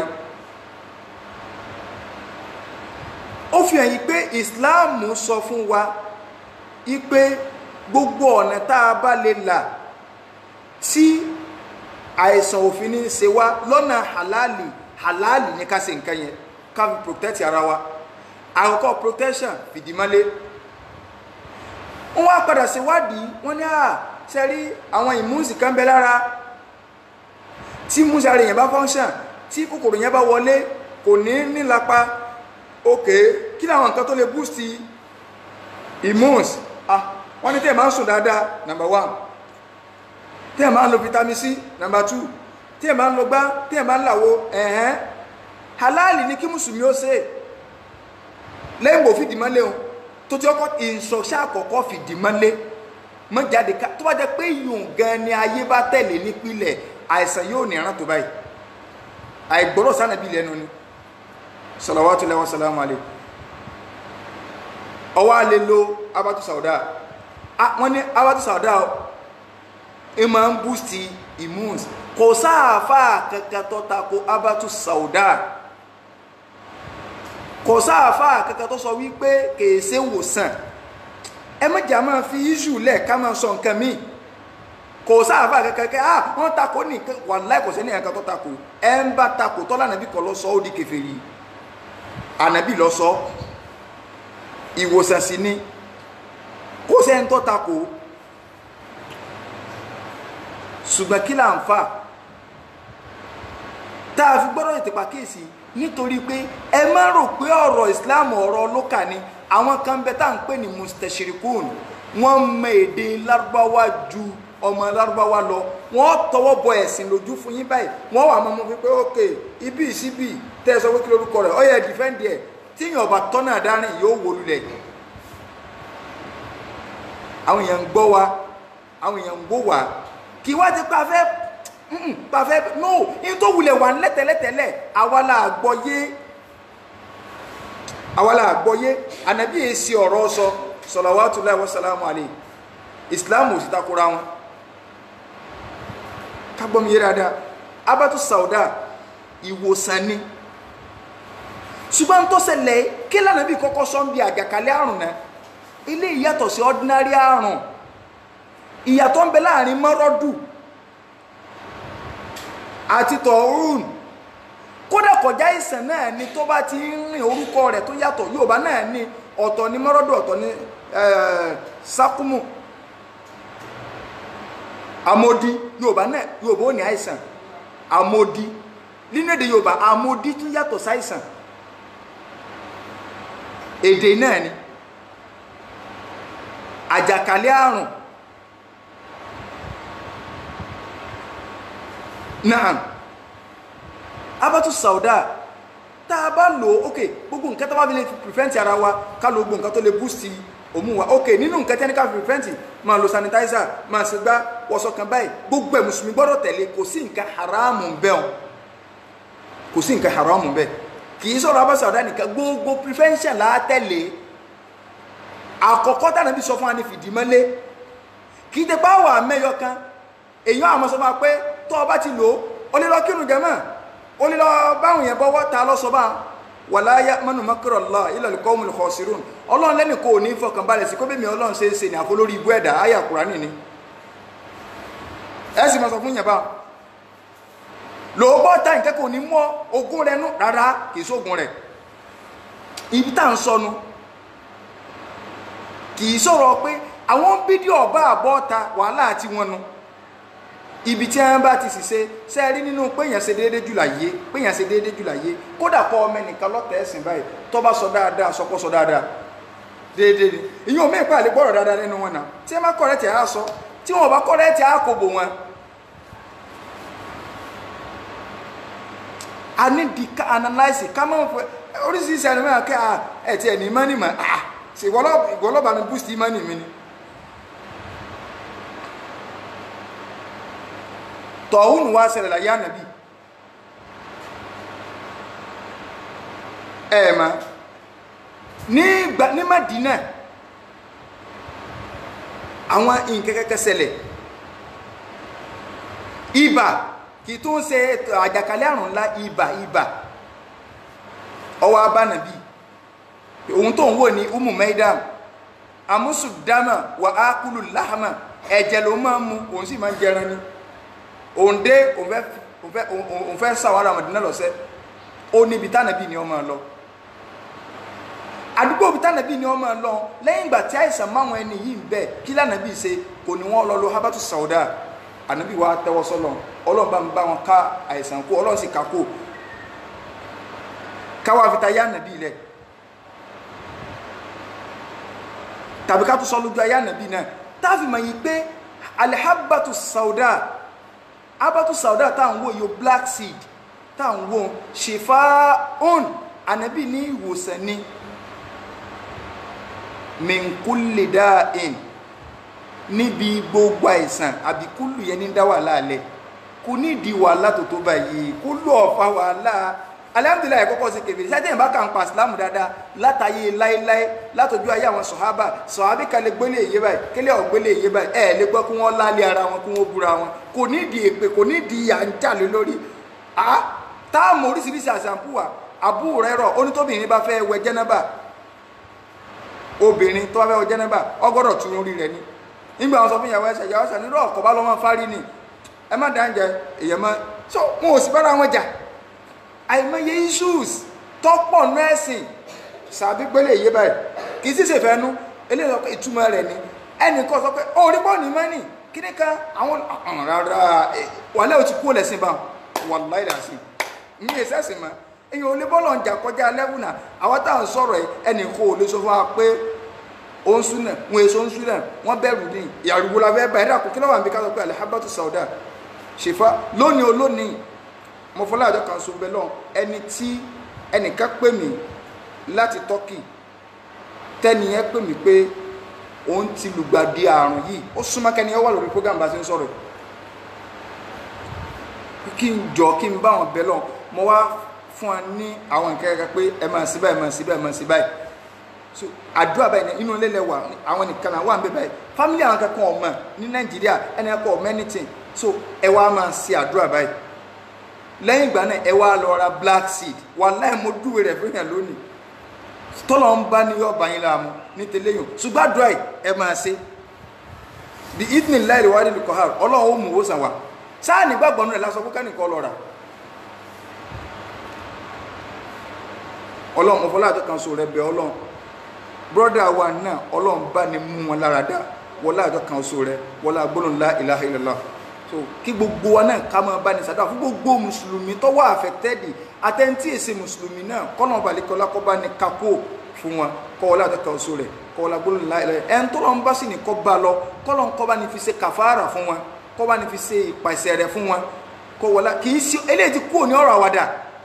Speaker 1: ó fi hàn yí pé Islam sọ fún wa yí pé gbogbo ọ̀nà tá a bá lè là tí àìsàn òfin ní ṣe wá lọ́nà halali ní ká ṣe nǹkan yẹn ká fi protect ara wa àkọ́kọ́ protection fìdímọ́lé wọ́n wá padà ṣèwádìí wọ́n ní ṣe rí àwọn ìmúùsì kan bẹ lára tí múùsì ara yẹn bá function tí kòkòrò yẹn bá wọlé kò ní nílapa òkè kí làwọn nǹkan tó lè boost immunes wọ́n ní tẹ́ ẹ̀ máa ń sùn dáadáa number 1 tí ẹ máa ń lo vitamin C number 2 tí ẹ máa ń lo gbá tí ẹ máa ń làwọ halali ní kí mùsùlùmí ó ṣe lẹ́yìn bò fìdímọ́lé o tó ti ọkọ̀ ìṣọ̀ṣà àkọ́kọ́ fìdímọ́lé mọ́ jáde ká tó bá jẹ́ pé yùn gan ni ayé bá tẹ̀lé nípìnlẹ̀ àìsàn yóò ní ìran tó báyìí àìgbọ́rọ̀ sánàbí lẹ́nu ni salawatullahi wa salamu alayhi ọwọ́ alẹ́ lo abatu sauda wọ́n ní abatu sauda ìmọ̀ ń boost immunes kò sáàfà kankan tó tako abatu sauda kò sáàfà kankan tó sọ wípé kèése wòsàn ẹ mọ̀jà máa fi iṣu lẹ̀ ká máa sọ nǹkan míì kò sáàfà kankan wọ́n tako ní wàláhì kò sẹ́ni ẹ̀kan tó tako ẹ ń bá tako tọ́lá ànàbí kan lọ sọ ó di kèfèrí ànàbí lọ sọ ìwòsàn sí ni kò sẹ́ni tó tako ṣùgbọ́n kí là ń fà tá a fi gbọ́dọ̀ ètè pàkíyèsí nítorí pé ẹ má rò pé ọ̀rọ̀ Islam ọ̀rọ̀ lókà ni àwọn kan bẹ tá à ń pè ní mustashirikun wọ́n mọ èdè lárúbáwá ju ọmọ lárúbáwá lọ wọ́n tọwọ́ bọ ẹ̀sìn lójú fún yín báyìí wọ́n wà mọ́ wípé ókè ibi ìsíbì tẹ́ ẹ sọ pé kí lórúkọ rẹ̀ ó yẹ dìfẹ́ǹdì ẹ̀ tíyàn ọba tọ́nà dárìn yóò wó lulẹ̀ àwọn èèyàn ń gbọ́ wa àwọn èèyàn ń gbọ́ wa kí wá ti pàfẹ́ no in tó wulẹ̀ wà lẹ́tẹ̀lẹ́tẹ̀lẹ̀ àwálà àgbọ́yé ànàbí èsì ọ̀rọ̀ sọ salawatullahi wa salamu alayhi Islam ò sì takora wọn kágbọ́mí yé dáadáa abatu sauda ìwòsàn ni ṣùgbọ́n tó ṣẹlẹ̀ kí lànàbí kọ́kọ́ sọ ń bí àjàkálẹ̀ àrùn náà ilé ìyàtọ̀ sí ordinary àrùn ìyàtọ̀ ń bẹ láàrin mọ́rọ́dù àti tọ̀ọ̀rùn kódà kọjá ìsàn náà ni tó bá ti ń rìn orúkọ rẹ̀ tó yàtọ̀ Yorùbá náà ni ọ̀tọ̀ ní mọ́rọ́dù ọ̀tọ̀ ní sákúmù amódí Yorùbá ò ní àìsàn amódí nínú èdè Yorùbá amódí tún yàtọ̀ sáìsàn èdè náà ni àjàkálẹ̀ àrùn náà abatu sauda tá a bá lò ok gbogbo nǹkan tó bá fi lè prevent ara wa ká lo gbogbo nǹkan tó lè boost òmù wa ok nínú nǹkan tẹ́ni ká fi prevent máa lo sanitizer máa ṣe gbá wọṣọ kan báyìí gbogbo ẹ̀ mùsùlùmí gbọ́dọ̀ tẹ̀lé kò sí nǹkan haramu bẹ́ẹ̀ kò sí nǹkan haramu bẹ́ẹ̀ kì í sọ̀rọ̀ abatu sauda nìkan gbogbo prevention la tẹ̀lé àkọ́kọ́ tàbí sọ fún wa ní fìdímọ́lé kì í tẹ bá wà mẹ́yọ kan èèyàn àmọ́ sọ fún wa pé tó o bá ti lò ó lè lọ kírun jàmá ó lè lọ báwọn yẹn bọ́wọ́ ta lọ́sọ bá wala ya'manu makra Allah illa al-qawmul khasirun ọlọ́run lẹ́nu kò ní fọkànbalẹ̀ sí kó bẹ́ẹ̀ mi ọlọ́run ṣe é ṣe ní àfolórí ibú ẹ̀dá àyà Kùránì ni ẹ sì máa sọ fún yẹn bá lóògbọ́ ta nǹkan kò ní mọ́ ogún rẹ nú rárá kì í sógun rẹ̀ ibi tá à ń sọnu kì í sọ̀rọ̀ pé àwọn fídíò ọba àbọ̀ta wàhálà àti wọn nu ibi tí wọn bá ti ṣiṣẹ́ sẹ́ẹ̀rí nínú péyàn ṣe déédéé jù láyé péyàn ṣe déédéé jù láyé kódà kọ́ ọmọ ẹnìkan lọ́tẹ̀ ẹ̀sìn báyìí tó bá sọ dáadáa sọkọ́ sọ dáadáa déédéé ni ìyẹn ò mẹ́ẹ̀pẹ́ àlẹ́ gbọ́rọ̀ dáadáa nínú wọn náà tí wọ́n bá kọ́rẹ́tì á sọ tí wọ́n bá kọ́rẹ́tì á kò bò wọn. a ní di ká analyse ká máa ń fọ oríṣiríṣi ẹni mẹ́ta kẹ́ ẹ̀ tí ẹ̀ ní mọ́nì mọ́ ṣe ìwọlọ́ba mi boost mọ́nì mi ni. tọ̀hún wá ṣẹlẹ̀ láyé ànàbí ẹ̀ẹ̀mà ní Mádínà àwọn ìkẹ́kẹ́kẹ́ ṣẹlẹ̀ ibà kì í tún ṣe àjàkálẹ̀ àrùn ńlá ibà ọwọ́ abánàbí ohun tó ń wò ní umu maidam amusu dama wa akulu lahama ẹ̀jẹ̀ ló máa ń mu òun sì máa ń jẹran ni òun dé òun fẹ́ sàwọn Mádínà lọ́sẹ̀ ó níbi tánàbí ni ó máa lọ àdúgbò bí tánàbí ni ó máa lọ lẹ́yìn ìgbà tí àìsàn máwọn ẹni yìí ń bẹ kí lánàbí ṣe kò ní wọ́n lọ lo habatu sauda ànábì wa tẹ́wọ́ sọ́lọ̀ ọlọ́run bá ń bá wọn ká àìsàn kó ọlọ́run sì kákó káwá fi ta yá ànábì lẹ̀ tàbí ká tún sọ lójú ayé ànábì náà táàfin mọ̀ yìí pé alihabatu sauda abatu sauda tá à ń wò yóò black seed tá à ń wò ṣèfà on ànábì ní ìwòsàn ni min kulli da'in níbi gbogbo àìsàn àbí kúlù yẹn ní dá wàhálà alẹ́ kò ní ìdí wàhálà tó tó báyìí kúlù ọ̀fà wàhálà alhamdulillah ẹ̀kọ́kọ́ sí kèfèrè ṣáàtẹ̀ ìbá kan pa ìsìlámù dáadáa látàyè láéláé látọjú ayé àwọn sọ̀hábì kan lè gbélé èyí báyìí kélé ọ̀gbélé èyí báyìí ẹ̀ lè gbọ́ kí wọ́n lálé ara wọn kí wọ́n búra wọn kò ní ìdí èpè kò ní ìdí à ń jà lé lórí táàmù oríṣiríṣi àṣàǹpù wà Abu Hurairah onítòbìnrin bá fẹ́ wẹ jẹ́nàbà obìnrin tó bá fẹ́ wẹ jẹ́nàbà ọgọ́dọ̀ tún orí rẹ̀ ni nígbà wọn sọ fún ìyàwó ẹsẹ̀ ìyàwó ẹsẹ̀ nírọ̀ ọ̀kọ̀ bá lọ́mọ fárí ni ẹ má dáńjẹ èèyàn mọ́ so wọn ò sì bára wọn jà àìmọye issues tọ́pọ̀ nẹ́ẹ̀sìn sàbí gbélé yé báyìí kì í sì ṣe fẹ́nu eléyìí sọ pé ìtumọ̀ rẹ̀ ni ẹnì kan sọ pé orí bọ́ọ̀lù mọ́nì kí ni ká àwọn rárá wàlẹ́ ò ti kú lẹ́sìn bá wàláì lásìn ní ìṣẹ́sìn mọ́ èèyàn ò lè bọ́ọ̀lù ọ̀njà kọjá lẹ́wù náà àwọn táwọn sọ̀rọ̀ ẹnì kan ò lè sọ fún wa pé òun súnà wọn èso ń súnà wọn bẹ̀rù ní ìyàrúgbó la fẹ́ bá ẹ̀dá kò kí ló wà níbi ká sọ pé alihabatu sauda ṣèfà lónìí olónìí mo fọlá àjọ kan so bẹ lọ ẹni tí ẹnìkan pè mí láti Turkey tẹ́niyẹn pè mí pé òun ti lùgbàdì àrùn yìí ó súnmọ́ kẹ́ni ẹ wà lórí program bá ti ń sọ̀rọ̀ kí n jọ kí n bá wọn bẹ lọ mo wá fún wa ní àwọn nǹkan kẹ́kẹ́ pé ẹ máa sí báyìí ẹ máa sí báyìí ẹ máa sí báyìí so àdúrà báyìí inú ilé lẹ wà àwọn nìkan náà wà ń bẹ báyìí family àwọn kankan ọmọ ní Nàìjíríà ẹni ẹkọ ọmọ anything so ẹ wá máa ṣe àdúrà báyìí lẹ́yìn ìgbà náà ẹ wá lọ ra black seed wàláhì mo dúwe rẹ̀ fún yàn lónìí tọ́lọ̀ ń bá ní ọba yín láàmú ní tẹ́lẹ̀yìn ṣùgbọ́n àdúrà yìí ẹ máa ṣe the evening láìlè wá nílùú kọ́hár ọlọ́run ó mú owó sàn wá sáà nígbàgbọ́ nù rẹ̀ lásán fún kẹ́nìkan lọ rà ọlọ́run mo fọlá àjọ kan so rẹ bẹ ọlọ́run brọ́dà wa náà ọlọ́run bá ní mú wọn lára dá wọlá àjọ kan so rẹ wọlá gbólóhùn la ilaha illallah so kí gbogbo wa náà ká máa bá ní sàdá fún gbogbo mùsùlùmí tó wà àfẹ́tẹ́dì àtẹ́ntì èsè mùsùlùmí náà kọ́nà balẹ̀kọ́lá kọ́ bá ní kakó fún wọn kọ́ wọlá àjọ kan so rẹ kọ́ wọlá gbólóhùn la ilaha ẹ̀ ń tọ́lọ́ ń bá sì ní kọ́ bá lọ kọ́lọ́ ń kọ́ bá ní fi ṣe kàfàrà fún wọn kọ́ bá ní fi ṣe ìpàṣẹ rẹ fún wọn kọ́ wọlá kì í sí eléyìí ti kúrò ní ọ̀rọ̀ àwàdà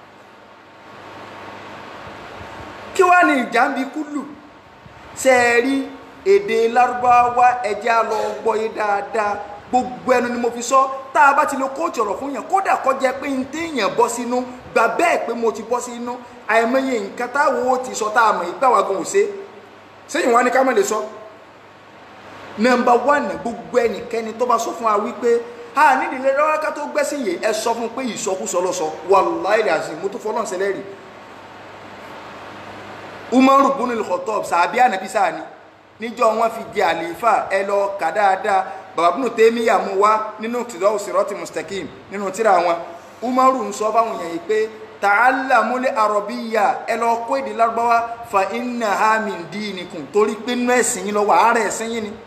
Speaker 1: kí wàá ní ìjàmbí kúlù ṣe é rí èdè lárúbáwá ẹjẹ́ á lọ gbọ́yé dáadáa gbogbo ẹnu ni mo fi sọ tá a bá ti lo kóòtù ọ̀rọ̀ fún yàn kódà kó jẹ́ pé n téèyàn bọ́ sínú gbà bẹ́ẹ̀ pé mo ti bọ́ sínú àìmọye nǹkan táwọn ó ti sọ tá a mọ̀ ìgbà wa gan ò ṣe sẹ́yìn wá ní ká má lè sọ. nọ́mbà 1 gbogbo ẹnikẹ́ni tó bá sọ fún wa wípé ha nídìí lè rárá ká tó gbẹ́sìn yìí ẹ sọ fún pé ìsọkúsọ ló sọ wàláhì àzìm mo tó fọlọ́n sẹlẹ̀ rí Umaru ibn al-Khattab sàbí ànàbí sáà ni níjọ́ wọn fi jẹ àlèéfà ẹ lọ kà dáadáa bàbá Ibn Taymiyyah mú wá nínú Iqtidā'u Sirātil Mustaqīm nínú tírà wọn Umaru ń sọ fáwọn èèyàn yìí pé ta'allamul arabiyya ẹ lọ kọ́ èdè Lárúbáwá fa innaha min dīnikum torí pé nínú ẹ̀sìn yín lọ wà ààrẹ ẹ̀sìn yín ni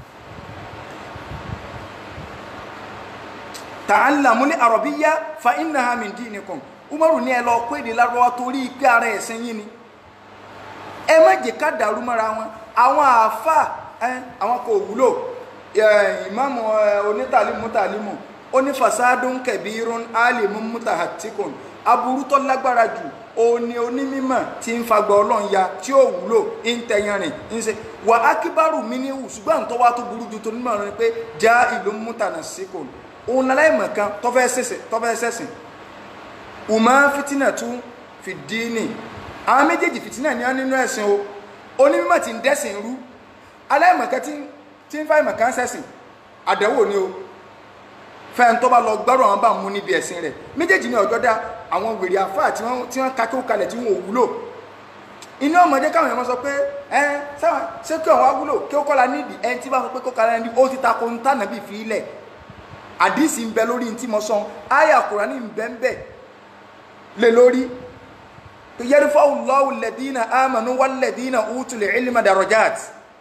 Speaker 1: ta'allamul arabiyya fa innaha min dīnikum Umaru ní ẹ lọ kọ́ èdè Lárúbáwá torí pé ààrẹ ẹ̀sìn yín ni ẹ má jẹ́ ká dàrú mọ́ra wọn àwọn àfà àwọn kò wúlò ìmáàmù onítàlímù oní fasadun kabirun alimun mutahattikun aburú tó lágbára jù òní onímímọ̀ tí ń fagbọ́ Ọlọ́run ya tí ó wúlò ń tẹyanrìn ń ṣe wà ákíbárù mi ní ṣùgbọ́n tó wá tó burú ju tó nímọ̀ rẹ pé já ìlú mutanassikun òun aláìmọ̀ kan tó fẹ́ sẹ́sìn ùmọ̀ fìtínà tún fi díìnì àwọn méjèèjì fìtínà ní wọn nínú ẹ̀sìn o onímọ̀ tí ń dẹ́sìn rú aláìmọ̀ kan tí ń fáìmọ̀ kan sẹ́sìn àdánwò ni o fẹ́ẹ̀ tó bá lọ gbọ́rọ̀ àwọn bá mú níbi ẹ̀sìn rẹ̀ méjèèjì ní ọjọ́ dá àwọn wèrè àfáà tí wọ́n ka kí ó kalẹ̀ tí wọ́n ò wúlò inú ọmọdé káwọn èèyàn sọ pé ṣé kí ọ̀wá wúlò kí ó kọ́la nídìí ẹni tí bá sọ pé kó kala nídìí ó ti ta ko ń tànà bí fi ilẹ̀ àdìsí ń bẹ lórí ní tí mo sọ àyà Kùránì ń bẹ ń bẹ lé lórí yarfa'u Allahu alladhina amanu walladhina utul ilma darajat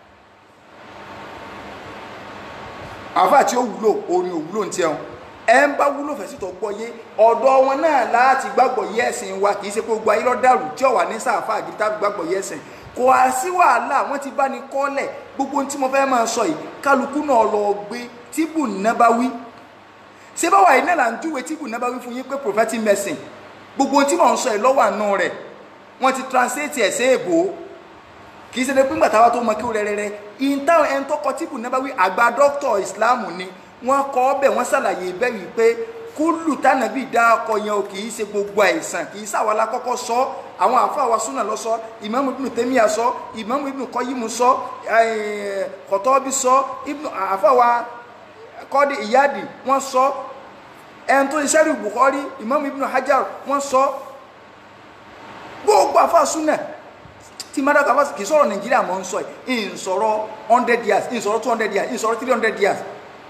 Speaker 1: àfáà tí ó wúlò orin òwúlò ní tiẹun ẹ ń bá wúlò fẹ̀sí tó gbọ́ yé ọ̀dọ̀ wọn náà láti gbàgbọ́ yé ẹ̀sìn wa kì í ṣe pé gbogbo ayé ló dàrú tí ó wà ní sáàfà àgìrì tàbí gbàgbọ́ yé ẹ̀sìn kò á sí wàhálà wọn ti bá ní kọ́lẹ̀ gbogbo ohun tí mo fẹ́ máa sọ yìí kálukú náà lọ gbé Tíbù Nábáwí ṣé báwa yìí náà là ń júwe Tíbù Nábáwí fún yín pé prophetic medicine gbogbo ohun tí mò ń sọ yìí lọ́wọ́ àánú rẹ̀ wọ́n ti translate ẹ̀ sí èbó kì í ṣe pé ńgbà táwa tó mọ kí ó rẹ́rẹ́rẹ́ ìntàn ẹni tó kọ Tíbù Nábáwí àgbà dókítà ìsìláàmù ni wọ́n kọ́ ọ́ bẹ̀ wọ́n ṣàlàyé bẹ́ẹ̀ wípé kúlù tánàbí dáàkọ yẹn o kì í ṣe gbogbo àìsàn kì í ṣàwọn alákọ́kọ́ sọ àwọn àfáà wa súnà lọ sọ Ìmáàmù Ibn Taymiyyah sọ Ìmáàmù Ibn Qayyim sọ Khattabi sọ àfáà wa Qadi Iyadi wọ́n sọ ẹni tó ṣiṣẹ́ rí Bukhari Ìmáàmù Ibn Hajar wọ́n sọ gbogbo àfáà súnà tí mádàkà bá kì í sọ̀rọ̀ Nàìjíríà mọ́ ń sọ yìí ń sọ̀rọ̀ 100 years ń sọ̀rọ̀ 200 years ń sọ̀rọ̀ 300 years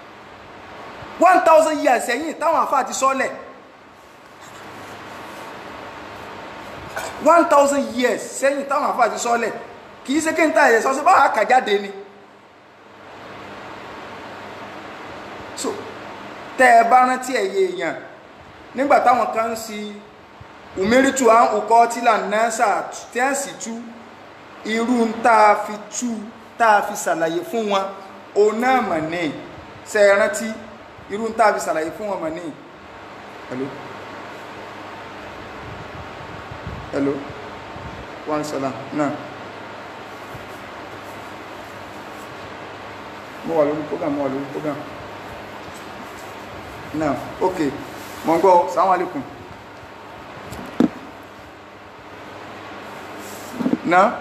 Speaker 1: 1000 years ẹ̀yìn táwọn àfáà ti sọ́lẹ̀ 1000 years sẹ́yìn táwọn àfáà ti sọ́lẹ̀ kì í ṣe kí n ta ẹ̀yẹ sọ́sẹ́ báwọn àkàjáde ni so tẹ́ ẹ bá rántí ẹ̀yẹ èèyàn nígbà táwọn kan ń si umiritu à ń ukọ́ tílà nẹ́sà tí a sì tú irú tá a fi ṣàlàyé fún wọn òun náà mọ̀ ní ṣe rántí irú ń tàbí sàlàyé fún ọmọ ní hello one salam náà mo wà lórí program náà ok mọ̀ ń gbọ́ salamu alaikum náà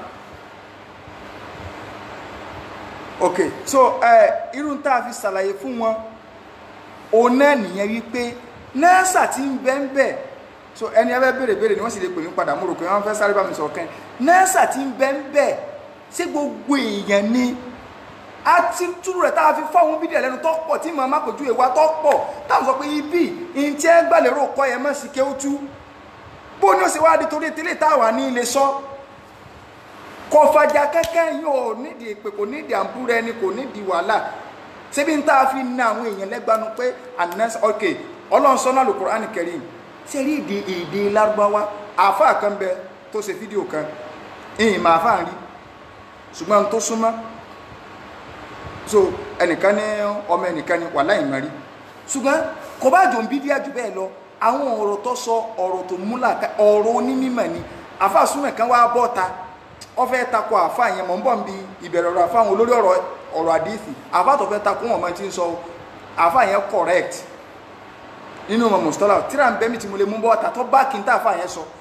Speaker 1: ok so irú ń tàbí sàlàyé fún wọn òun náà nìyẹn wípé nẹ́ẹ̀sà tí ń bẹ́ ń bẹ́ so ẹni ẹbẹ́ bèrè ni wọ́n sì lè pè mí padà mo rò pé wọ́n fẹ́ sáré bá mi sọ̀rọ̀ kẹ́ nẹ́ẹ̀sà tí ń bẹ́ ń bẹ́ ṣé gbogbo èèyàn ni a ti túrú rẹ̀ tá a fi fáwọn bídíẹ̀ lẹ́nu tó pọ̀ tí màmá kò ju èwa tó pọ̀ táwọn sọ pé ibi ìntí ẹ gbàlérò kọ́ ẹ mọ̀ sí ké ó tú bó ní ó sì wá di torí tẹ́lẹ̀ táwa ní ilé sọ kọfàjà kẹ́kẹ́ yóò nídìí èpè kò nídìí àǹbúrẹ́ ẹni kò nídìí wàhálà ṣebí ń tá a fi ná àwọn èèyàn lẹ́gbanu pé anas ok Ọlọ́run sọ́nà Al-Qur'an Karim ṣe rí èdè Lárúbáwá àáfàá kan bẹ tó ṣe fídíò kan ìyìn máa fà ń rí ṣùgbọ́n tó súnmọ́ so ẹnìkan ní ọmọ ẹnìkan ní wà láì mọ́rí ṣùgbọ́n kò bá jò ń bí díẹ̀ jù bẹ́ẹ̀ lọ àwọn ọ̀rọ̀ tó sọ ọ̀rọ̀ tó múlà ọ̀rọ̀ onímọ̀ ni àáfàá súnmọ̀ kan wá bọ́ta ó fẹ́ takò àáfàá yẹn mọ̀ ń bọ̀ ń bi ìbẹ̀rẹ̀ ọ̀rọ̀ àáfàá wọn olórí ọ̀rọ̀ àdìsí àáfàá tó fẹ́ takò wọn mọ́ ti ń sọ àáfàá yẹn correct nínú ọmọ mùsùlùmí tíra ń bẹ́mí tí mo lè mú bọ́ta tó bá kí n tá àáfàá yẹn sọ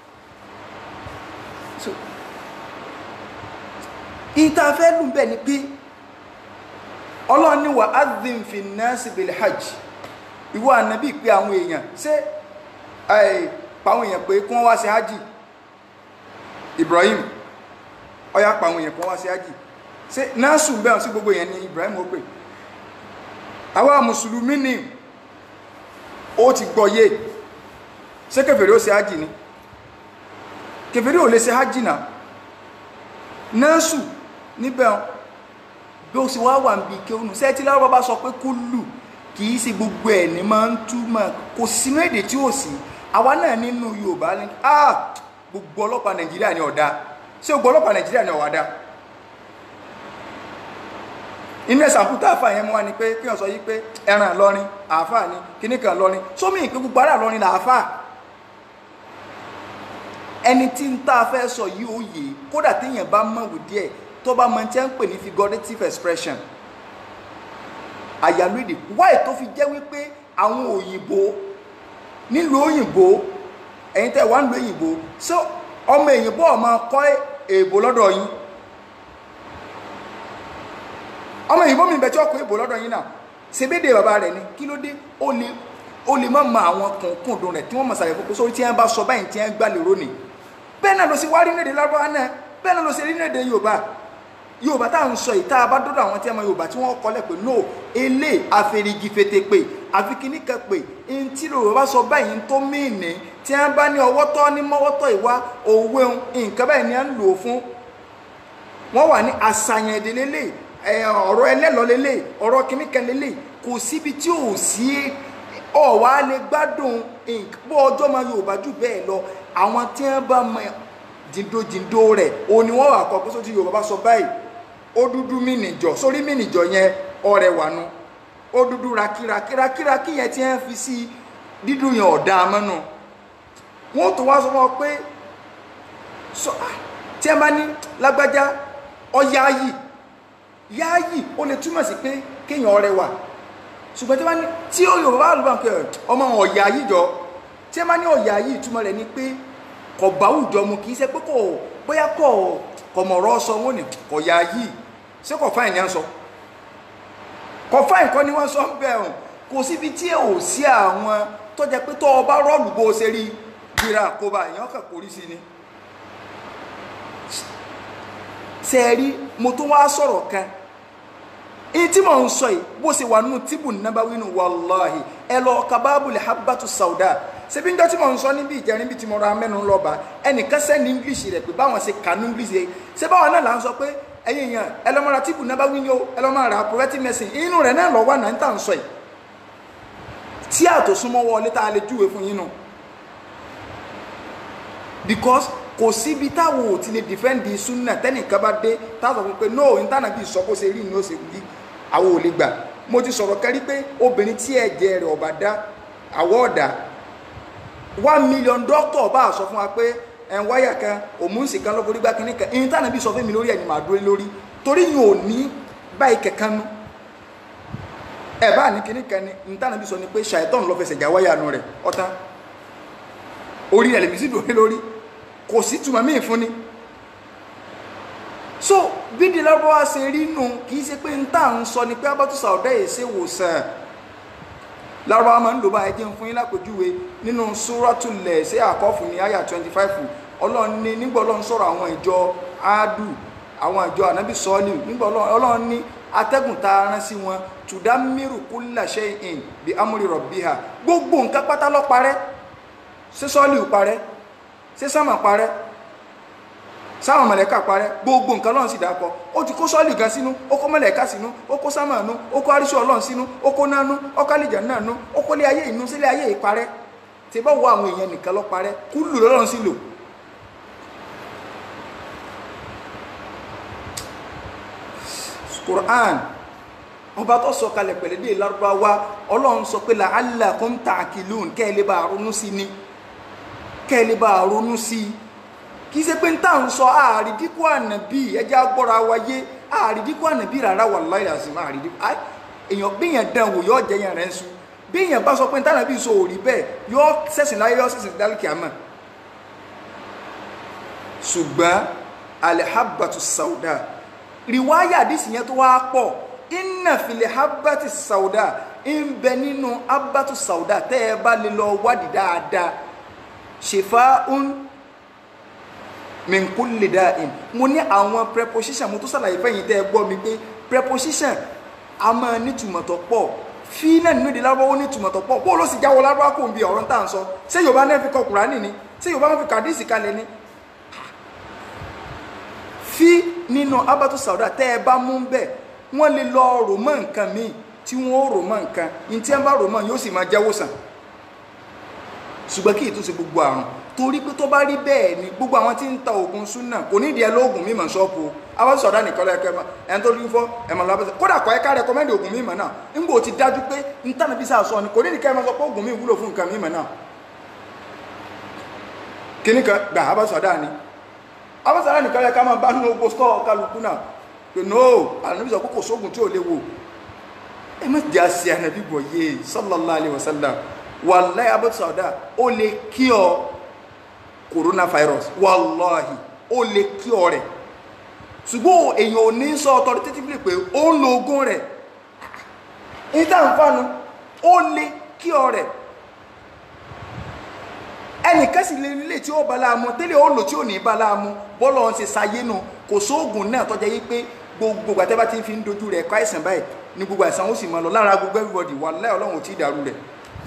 Speaker 1: ìtafẹ́ lù bẹ́ẹ̀ ni pé Ọlọ́run ní wa adhin fi nnasi bil hajj ìwọ ànábì pé àwọn èèyàn ṣé pa àwọn èèyàn pé kí wọ́n wá ṣe hajj Ibrahim ó yá pa àwọn èèyàn kí wọ́n wá ṣe hajj ṣé násù bẹ́ẹ̀ sí gbogbo èèyàn ni Ibrahim ó pè àwa mùsùlùmí ni ó ti gbọ́yé ṣé kèfèrí ó ṣe hajj ni kèfèrí ò lè ṣe hajj náà násù níbẹ̀ bí ó sì wá wà ń bí kéwònù sẹ́tí lárúbá bá sọ pé kúlù kìí ṣe gbogbo ẹ̀ ní máa ń túmọ̀ kò sínú èdè tí ó sì àwa náà nínú Yorùbá ní gbogbo ọlọ́pàá Nàìjíríà ní ọ̀dá ṣé gbogbo ọlọ́pàá Nàìjíríà ní ọ̀wádá inú ẹ̀sà kúta àfà yẹn mú wá ní pé kí wọ́n sọ yí pé ẹran lọrin àfà ní kíníkan lọrin sómi ìpín gbogbo ara lọrin là àfà ẹni tí ń tá a fẹ́ sọ yìí ó yé kódà téèyàn bá mọ̀wé díẹ̀ tó bá mọ̀ tí wọ́n ń pè ní figurative expression àyàlú èdè wáyé tó fi jẹ́ wípé àwọn òyìnbó nílùú òyìnbó ẹ̀yin tẹ́ wà nílùú òyìnbó so ọmọ òyìnbó ọmọ kọ́ èèbó lọ́dọ̀ yín ọmọ òyìnbó mi bẹ̀ tí ọkọ̀ èèbó lọ́dọ̀ yín náà ṣebédè bàbá rẹ̀ ni kí ló dé ó lè má mọ àwọn kùnkùndùn rẹ̀ tí wọ́n mọ̀ sàlẹ̀ fún sórí tí wọ́n bá sọ báyìí tí wọ́n gbà lérò ni bẹ́ẹ̀ náà ló sì wá rí nílẹ̀ lárúbáwá náà bẹ́ẹ̀ náà ló sì rí nílẹ̀ Yorùbá tá à ń sọ yìí tá a bá dọ́dọ̀ àwọn tí a mọ Yorùbá tí wọ́n kọ́lẹ̀ pé no elé àfẹ̀rìgì fètè pé àfikíní kan pé n tí Yorùbá bá sọ báyìí ń tó mìíní tí wọ́n bá ní ọwọ́ tọ́ ní mọ́wọ́tọ́ ìwá òwe nǹkan báyìí ni à ń lò fún wọ́n wà ní àṣàyàn èdè lélẹ̀ ọ̀rọ̀ ẹlẹ́lọ́ lélẹ̀ ọ̀rọ̀ kíníkan lélẹ̀ kò síbi tí ò sí ọ̀wá lè gbádùn bó ọjọ́ mọ Yorùbá jù bẹ́ẹ̀ lọ àwọn tí wọ́n bá mọ jìndó rẹ̀ òní wọ́n wà kọ́ pé sójú Yorùbá bá sọ báyìí ó dúdú mìnìjọ sórí mìnìjọ yẹn ọrẹ wànú ó dúdú rakírakí yẹn tí wọ́n fi sí dídú yẹn ọ̀dà amọ́nù wọ́n tó wá sọ fún ọ pé tí wọ́n bá ní lágbájá ọ̀yáyì yáyì ó lè túmọ̀ sí pé kéèyàn ọrẹ wà ṣùgbọ́n tí wọ́n ní tí ó Yorùbá àlùbáǹkẹ́ ọmọ ọ̀yáyì jọ tí wọ́n bá ní ọ̀yáyì túmọ̀ rẹ̀ ni pé kò bá àwùjọ mu kì í ṣe pé kò bóyá kò mọ̀rọ̀ sọ wọn ni kò yá yìí ṣé kò fáìn ní à ń sọ kò fáìn kọ́ ni wọ́n sọ ń bẹ̀ ọ̀hún kò síbi tí ò sí àwọn tó jẹ́ pé tó ọba rọ́ọ̀lù bó ṣe rí gbéra àkóbá èèyàn kàn kórí sí ni ṣe rí mo tó wá sọ̀rọ̀ kan èyí tí mò ń sọ yìí bó ṣe wà nínú tíbù nàbáwí nù wàláhì ẹ lọ kababul habbatu sauda ṣebí njọ́ tí mò ń sọ níbi ìjẹrin bí tí mo ra mẹ́nu lọ́ba ẹnìkan sẹ́ni english rẹ̀ pé báwọn ṣe kà ní english rẹ̀ ṣé báwọn náà là ń sọ pé ẹ̀yin èèyàn ẹ lọ́ mọ́ra tíbù nàbáwí ni ó ẹ lọ́ máa ra prophetic medicine inú rẹ̀ náà lọ́ wà náà ń tà ń sọ yìí tí àtòsúnmọ́ wọlé tá a lè júwe fún yín nù because kò síbi táwọn ò ti lè defend sunna tẹ́nìkan bá dé táwọn sọ pé no ìtànà bí sọ bó ṣe rí ni ó ṣe rí àwọn ò lè gbà mo ti sọ̀rọ̀ kẹ́rí pé obìnrin tí ẹ̀jẹ̀ rẹ̀ ọ̀bà dá àwọ̀ ọ̀dà 1 million doctor bá sọ fún wa pé ẹ̀ ń wáyà kan òmùsì kan lọ́kùnrin gbá kínní kan ìtànà bí sọ fún mi lórí ẹ̀ ni màá dúró lórí torí yìí ò ní báyìí kẹ̀kan nú ẹ̀ bá ní kínní kan ni ìtànà bí sọ ni pé ṣàìtọ́n lọ fẹsẹ̀ já wáyà nù rẹ̀ ọ̀tán orí rẹ̀ lèmi sì dúró lórí kò sí túmọ̀ míì fún ni so bí di lọ́wọ́ ṣe rí nù kì í ṣe pé ń tà ń sọ ni pé abátú sàọ̀dá yìí ṣe wòsàn lárúbáwá máa ń lò bá ẹjẹ́ fún yín lápèjúwe nínú Suratul ṣe àkọ́fù ní àyà 25 ọlọ́run ní nígbà ọlọ́run sọ̀rọ̀ àwọn ìjọ áádù àwọn ìjọ ànábì sọ́ọ̀lì nígbà ọlọ́run ní atẹ́gùn tá a rán sí wọn tudammiru kulla shay'in bi amri rabbiha gbogbo nǹkan pátá ló parẹ́ ṣé sọ́ọ̀lì parẹ́ ṣé sámà parẹ́ sáwọn mọ̀lẹ́kà parẹ́ gbogbo nǹkan lọ́n sì dákọ̀ ó ti kó sọ́ọ̀lì gan sínú ó kó mọ̀lẹ́kà sínú ó kó sámà nú ó kó aríṣẹ́ ọlọ́run sínú ó kó nánú ó kálíjà náà nú ó kó lé ayé inú sílé ayé ìparẹ́ tí bá wọ àwọn èèyàn nìkan lọ parẹ́ kúlù lọ́lọ́run sí lò Qur'an ọba tó sọ kalẹ̀ pẹ̀lẹ́ dé Lárúbáwá ọlọ́run sọ pé la'allakum ta'qilun kẹ́ẹ̀lẹ́ bá ronú sí ni kẹ́ẹ̀lẹ́ bá ronú sí kì í ṣe pé ń tà ń sọ àrídíkù ànàbí ẹjẹ́ agbọ́ra wáyé àrídíkù ànàbí rárá wallahi lazim àrídíkù èèyàn bí èèyàn dán wò yóò jẹyàn rẹ̀ ń sun bí èèyàn bá sọ pé ń tà nàbí sọ òrí bẹ́ẹ̀ yóò sẹ̀sìn láyé yóò sẹ̀sìn dálùkì àmọ́ ṣùgbọ́n al-habbatu sauda riwaya àdìsí yẹn tó wá pọ̀ inna fil habbati sauda ń bẹ nínú abatu sauda tẹ́ ẹ bá lè lọ wádìí dáadáa shifa'un min kulli da'in. Mo ní àwọn preposition mo tó ṣàlàyé fẹ́yìn tẹ́ ẹ gbọ́ mi pé preposition a máa nítumọ̀ tó pọ̀ fi náà nínú èdè Lárúbáwá nítumọ̀ tó pọ̀ bó ló sì jáwọ́ Lárúbáwá kò ń bi ọ̀rọ̀ tá à ń sọ ṣé Yorùbá náà fi kọ Kùránì ni ṣé Yorùbá náà fi kàdísì kalẹ̀ ni. Fi nínú abatu sauda tẹ́ ẹ bá mú bẹ́ẹ̀ wọ́n lè lọ rò mọ́ nǹkan míì tí wọ́n rò mọ́ nǹkan ní tí ẹ bá rò mọ́ yóò sì máa jẹ́wọ́ sàn ṣùgbọ́n kí ìtúnṣe gbogbo àrùn torí pé tó bá rí bẹ́ẹ̀ ni gbogbo àwọn tí ń ta oògùn súnà kò ní ìdí ẹ lóògùn mímọ̀ ṣọ́ọ̀pù abatu sauda nìkan lẹ́ẹ̀kẹ́ ẹni tó rí fọ́ ẹ̀mọ̀ lọ́bẹ̀sẹ̀ kódà kọ́ ẹ̀ka rẹ̀kọ́mẹ́ndì oògùn mímọ̀ náà nígbà tí dájú pé ń tànà bí sáà sọ ni kò ní ìdí ká ẹ máa sọ pé oògùn míì wúlò fún nǹkan mímọ̀ náà kíní kan gbà abatu sauda ni abatu sauda nìkan lẹ́ẹ̀ká máa bá nínú ogbó stọ́ọ̀ kálukú náà pé no ànábì sọ pé kò sóògùn tí ò léwu ẹ má jẹ́ àṣẹ ànábì bọ̀ yé sallallahu alaihi wasallam wallahi abatu sauda ó lè kí ọ coronavirus wallahi ó lè kí ọ rẹ̀ ṣùgbọ́n èèyàn ò ní sọ authoritatively pé ó ń lo oògùn rẹ̀ ìtàǹfààní ó lè kí ọ rẹ̀ ẹnìkan sì lè nílé tí ó bá láàmú tẹ́lẹ̀ ó lò tí ò ní bá láàmú bọ́lọ̀ ń ṣe sayé nù kò sóògùn náà tọ́jà yí pé gbogbo àtẹ́bá tí ń fi ń dojú rẹ̀ kọ́ àìsàn báyìí ní gbogbo àìsàn ó sì máa lọ lára gbogbo everybody wallahi Ọlọ́run ò tí ì dàrú rẹ̀.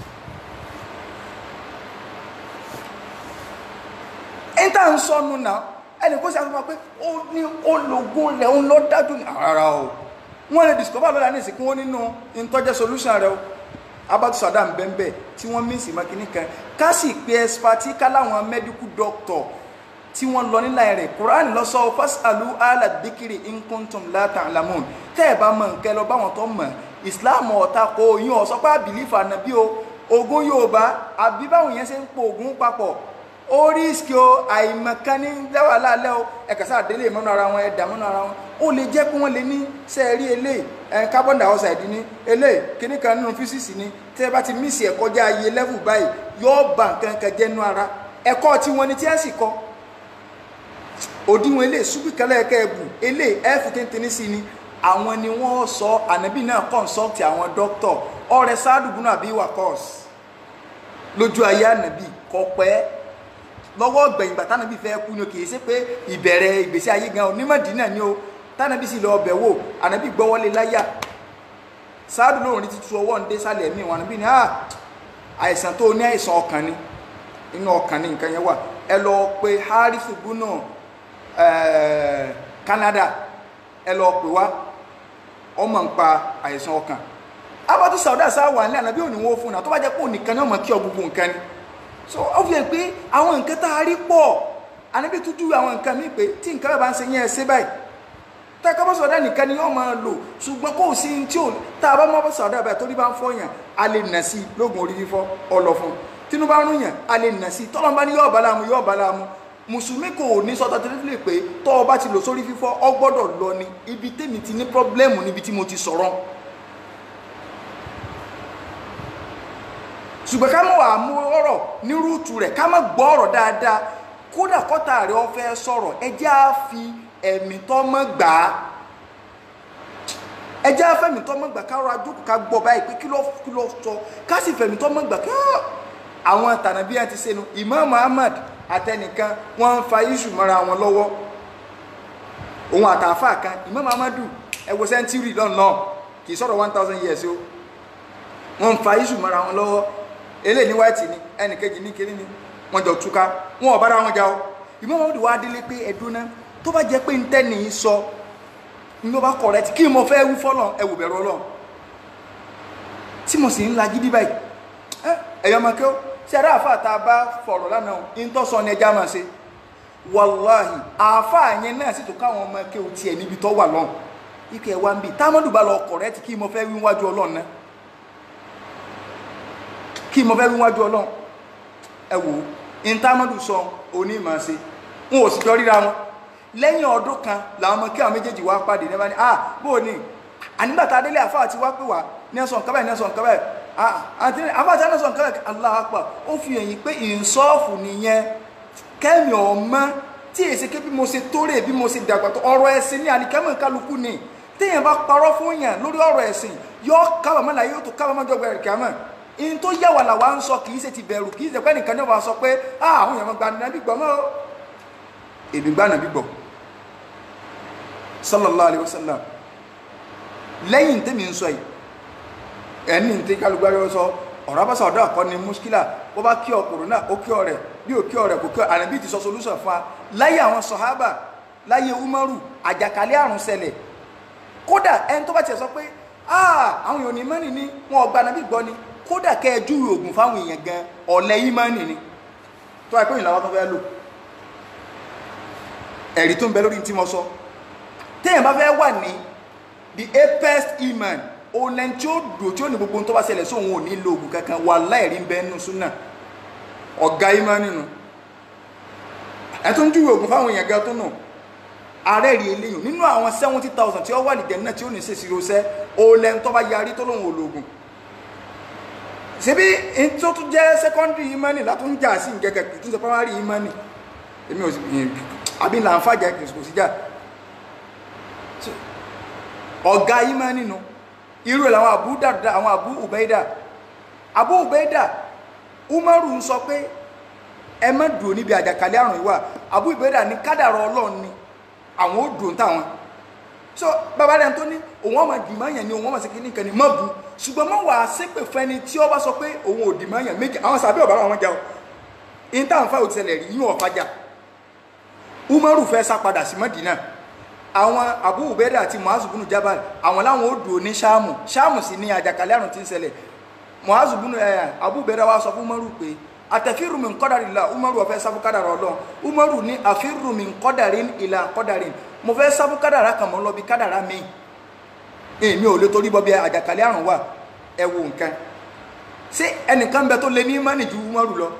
Speaker 1: ẹ̀ńtà ń sọnù náà ẹnì kó sì àtúntò pé ó ní ológun rẹ̀ ń lọ dájú ní ara o wọ́n lè discover lọ́la ní ìsìnkú wọn nínú ìtọ́jẹ́ solution rẹ̀ o abatu sauda ń bẹ́ẹ̀ tí wọ́n mí sí makini kan ká sì pé expertise ká láwọn medical doctor tí wọ́n lọ nílà rẹ̀ Quran lọ sọ fasalu ala dhikri in kuntum la ta'lamun tẹ́ ẹ̀ bá mọ̀ nǹkan lọ báwọn tó mọ̀ Islam ọ̀ta kò yín ọ̀ sọ pé àbílífà nàbí o ogun Yorùbá àbí báwọn yẹn ṣe ń po ogun papọ̀ ó rísíkì o àìmọ̀kan ní lẹ́wà lálẹ́ o ẹ̀ka sáà délé mọ́nú ara wọn ẹ̀dà mọ́nú ara wọn ó lè jẹ́ pé wọ́n lè ní sẹ́ẹ̀rí eléyìí carbon dioxide ní eléyìí kíní kan nínú físíìsì ní tẹ́ ẹ bá ti mísì ẹ̀ kọjá iye level báyìí yóò bà nǹkan kan jẹ́ nú ara ẹ̀kọ́ tí wọ́n ní tí ẹ̀ sì kọ́ òdiwọ̀n eléyìí ṣubú kẹlẹ́ ẹ̀kẹ́ ẹ̀bù eléyìí ẹ̀fù tẹ́ntẹ́ní sí ni àwọn ni wọ́n sọ ànábì náà consult àwọn dókítọ̀ ọ̀rẹ́ sáàdùbùnú àbí wakọ́s lójú ayé ànábì kọ̀pẹ́ lọ́wọ́ gbẹ̀yìn gbà tánàbí fẹ́ kú ni o kìí ṣe pé ìbẹ̀rẹ̀ ìgbésí ayé gan onímọ̀dínà ni o tánàbí sì lọ ọbẹ̀ wò ànábì gbọ́wọ́lé láyà sáàdù lóòrùn ti tu ọwọ́ ń dé sálẹ̀ ẹ̀mí wọn ànábì ní àìsàn tó ní àìsàn ọkàn ni inú ọkàn ni nǹkan yẹn wà ẹ lọ pé Harisu búnà Canada ẹ lọ pè wá ọmọ ń pa àìsàn ọkàn abatu sauda sáwà ní ànábì òní wọn fún un tó bá jẹ́ pé òníkan ní ọmọ kí ọ gbogbo nǹkan ni so ó fi hàn pé àwọn nǹkan tá a rí pọ̀ ànábì tútù àwọn nǹkan mi pé tí nǹkan bá ń ṣe yẹn ṣe báyìí tá a kọ́ bọ́ sọ̀dá nìkan ni yóò máa lò ṣùgbọ́n kò sí tí ò tá a bá mọ́ bọ́ sọ̀dá báyìí torí bá ń fọ́ yàn a lè nà sí lóògùn orí fífọ́ ọlọ fún tínú bá ń rún yàn a lè nà sí tọ́lọ́ bá ní yóò bá láàmú mùsùlùmí kò ní sọ́tọ́ tẹ́lẹ̀ pé tọ́ ọ bá ti lò sórí fífọ́ ọ gbọ́dọ̀ lọ ni ibi tèmi ti ní pọ́blẹ́mù níbi tí mo ti sọ̀rọ̀ ṣùgbọ́n ká mọ̀ wà mú ọ̀rọ̀ ní rúùtù rẹ̀ ká mọ̀ gbọ́ ọ̀rọ̀ dáadáa kódà kọ́tà rẹ̀ ọ fẹ́ sọ̀rọ̀ ẹjẹ́ á fi ẹ̀mí tọ́ mọ́ gbà á ẹjẹ́ á fẹ̀mí tọ́ mọ́ gbà ká rọra jókòó ká gbọ́ báyìí pé kí ló sọ ká sì fẹ̀mí tọ́ mọ́ gbà ká àwọn tànàbí àti sẹ́nu Imam Muhammad àtẹnìkan wọ́n ń fa iṣu mọ́ra wọn lọ́wọ́ òun àtàfà kan Imam Muhammadu ẹwọ sẹ́ńtírì lọ́nà kì í sọ̀rọ̀ 1000 years o wọ́n ń fa iṣu mọ́ra wọn lọ́wọ́ eléyìí ní white ni ẹnìkejì ní kiri ni wọ́n jọ túká wọn ò bára wọn jà o Imam Muhammadu wá délé pé ẹ̀dùn náà tó bá jẹ́ pé ń tẹ́ni sọ ní ó bá correct kí mo fẹ́ wú fọ́lọ̀ ẹwù bẹ̀rù Ọlọ́run tí mo sì ń la gidi báyìí ẹ̀yọ́ máa kí ó tí ẹ̀rọ àfáà tá a bá fọ̀rọ̀ lánàá ń tọ́ sọ ní ẹja máa ṣe wàláhì àfáà yẹn náà sì tó káwọn ọmọ kí o tiẹ̀ níbi tó wà lọ́hùn ike wa ń bì támọ́dù bá lọ correct kí mo fẹ́ wí wájú Ọlọ́run náà kí mo fẹ́ wí wájú Ọlọ́run ẹ wò ó ìntàmọ́dù sọ òní máa ṣe wọn ò sì jọ ríra wọn lẹ́yìn ọdún kan làwọn ọmọ kí àwọn méjèèjì wá pàdé ní ẹbáni bó ní ànígbàtà adélé àfáà ti wá pè wá nẹ́sàn kábẹ̀ àti àfáà tí nẹ́sàn kábẹ̀ Allahu Akbar ó fi èyí pé ìsọ́ọ̀fù nìyẹn kẹ́mi ọmọ tí èsì ké bí mo ṣe tóórè bí mo ṣe dàgbà tó ọ̀rọ̀ ẹ̀sìn ní àníkẹ́mọ̀ kálukú ni téèyàn bá parọ́ fún yàn lórí ọ̀rọ̀ ẹ̀sìn yóò kábàámọ̀ láyé yóò tó kábàámọ̀ jọgbà ẹ̀rì kìámọ̀ in tó yẹ wà làwa ń sọ kì í ṣe ti bẹ̀rù kì í ṣe pé nìkan ní wàá sọ pé àwọn èèyàn gba nàbí gbọ́ mọ́ èmi gbá nàbí gbọ́ sallallahu alayhi wa sallam lẹ́yìn tẹ́mi ń sọ yìí ẹni tí kálukú sọ ọ̀rọ̀ abáṣà ọ̀dọ́ àkọ́ ni muskila bó bá kí ọ kòrónà ó kí ọ rẹ̀ bí ò kí ọ rẹ̀ kò kí ọ ànábì ti sọ solution fún wa láyé àwọn sọ̀hábà láyé umaru àjàkálẹ̀ àrùn ṣẹlẹ̀ kódà ẹni tó bá tiẹ̀ sọ pé àwọn èèyàn ní mọ́nì ni wọn ọgbà nàbí gbọ́ ni kódà kẹ́ ẹ júwe ògùn fáwọn èèyàn gan ọ̀lẹ́ yìí mọ́nì ni tó wáyé pé ìlànà tó fẹ́ lò ẹ̀rí tó ń bẹ lórí tí mo sọ téèyàn bá fẹ́ wà ní the apex iman olẹ́ni tí ó dùn tí ó ní gbogbo tó bá ṣẹlẹ̀ sóhun ò ní lo ògùn kankan wà láìrí ń bẹ nínú súnà ọ̀gá iman nínú ẹ̀ tó ń júwe ògùn fáwọn èèyàn gan tó nù ààrẹ rí eléyìn nínú àwọn 70,000 tí ó wà nìjẹ̀ náà tí ó ní ṣe ìṣirọ́sẹ́ olẹ́ni tó bá yarí tó lóhun ológun síbí tó tún jẹ́ secondary imani látún jà sí ìgẹ́gẹ́ kì í tún ṣe primary imani èmi ò sí àbí là ń fàjà kò sí jà ọ̀gá imani nù irú ẹ̀ làwọn Abu Darda àwọn Abu Ubaida Umaru ń sọ pé ẹ má dùn níbi àjàkálẹ̀ àrùn ìwà Abu Ubaida ní kádàrá Ọlọ́run ni àwọn ó dùn táwọn so bàbá rẹ̀ tó ní òun ọmọ dìmáyàn ni òun ọmọ sí kí ní kẹni mọ́ bu ṣùgbọ́n mọ́ wà sípè fẹ́ni tí ó bá sọ pé òun ò dìmáyàn méjì àwọn sàbí ọ̀bára wọn jà ọ́ ìntànfà òtítẹ̀lẹ̀ rí yíwọ̀n fàjà Umaru fẹ́ sá padà sí Mádínà àwọn Abu Ubaida àti Mu'adh bin Jabal àwọn láwọn ó dùn ní Ṣáàmù sí ní àjàkálẹ̀ àrùn tí ń ṣẹlẹ̀ Mu'adh bin Abu Ubaida wá sọ fún Umaru pé àtẹ̀fírù min qadarillah Umaru ọ̀fẹ́ sáfù kádàrà Ọlọ́run Umaru ní àfírù min qadarin ila qadarin mo fẹ́ sáfù kádàrà kan mọ́ lọ bí kádàrà mi èmi ò lè torí bọ́ bí àjàkálẹ̀ àrùn wà ẹ wo nǹkan ṣé ẹnìkan bẹ tó lé ní mọ́nì ju Umaru lọ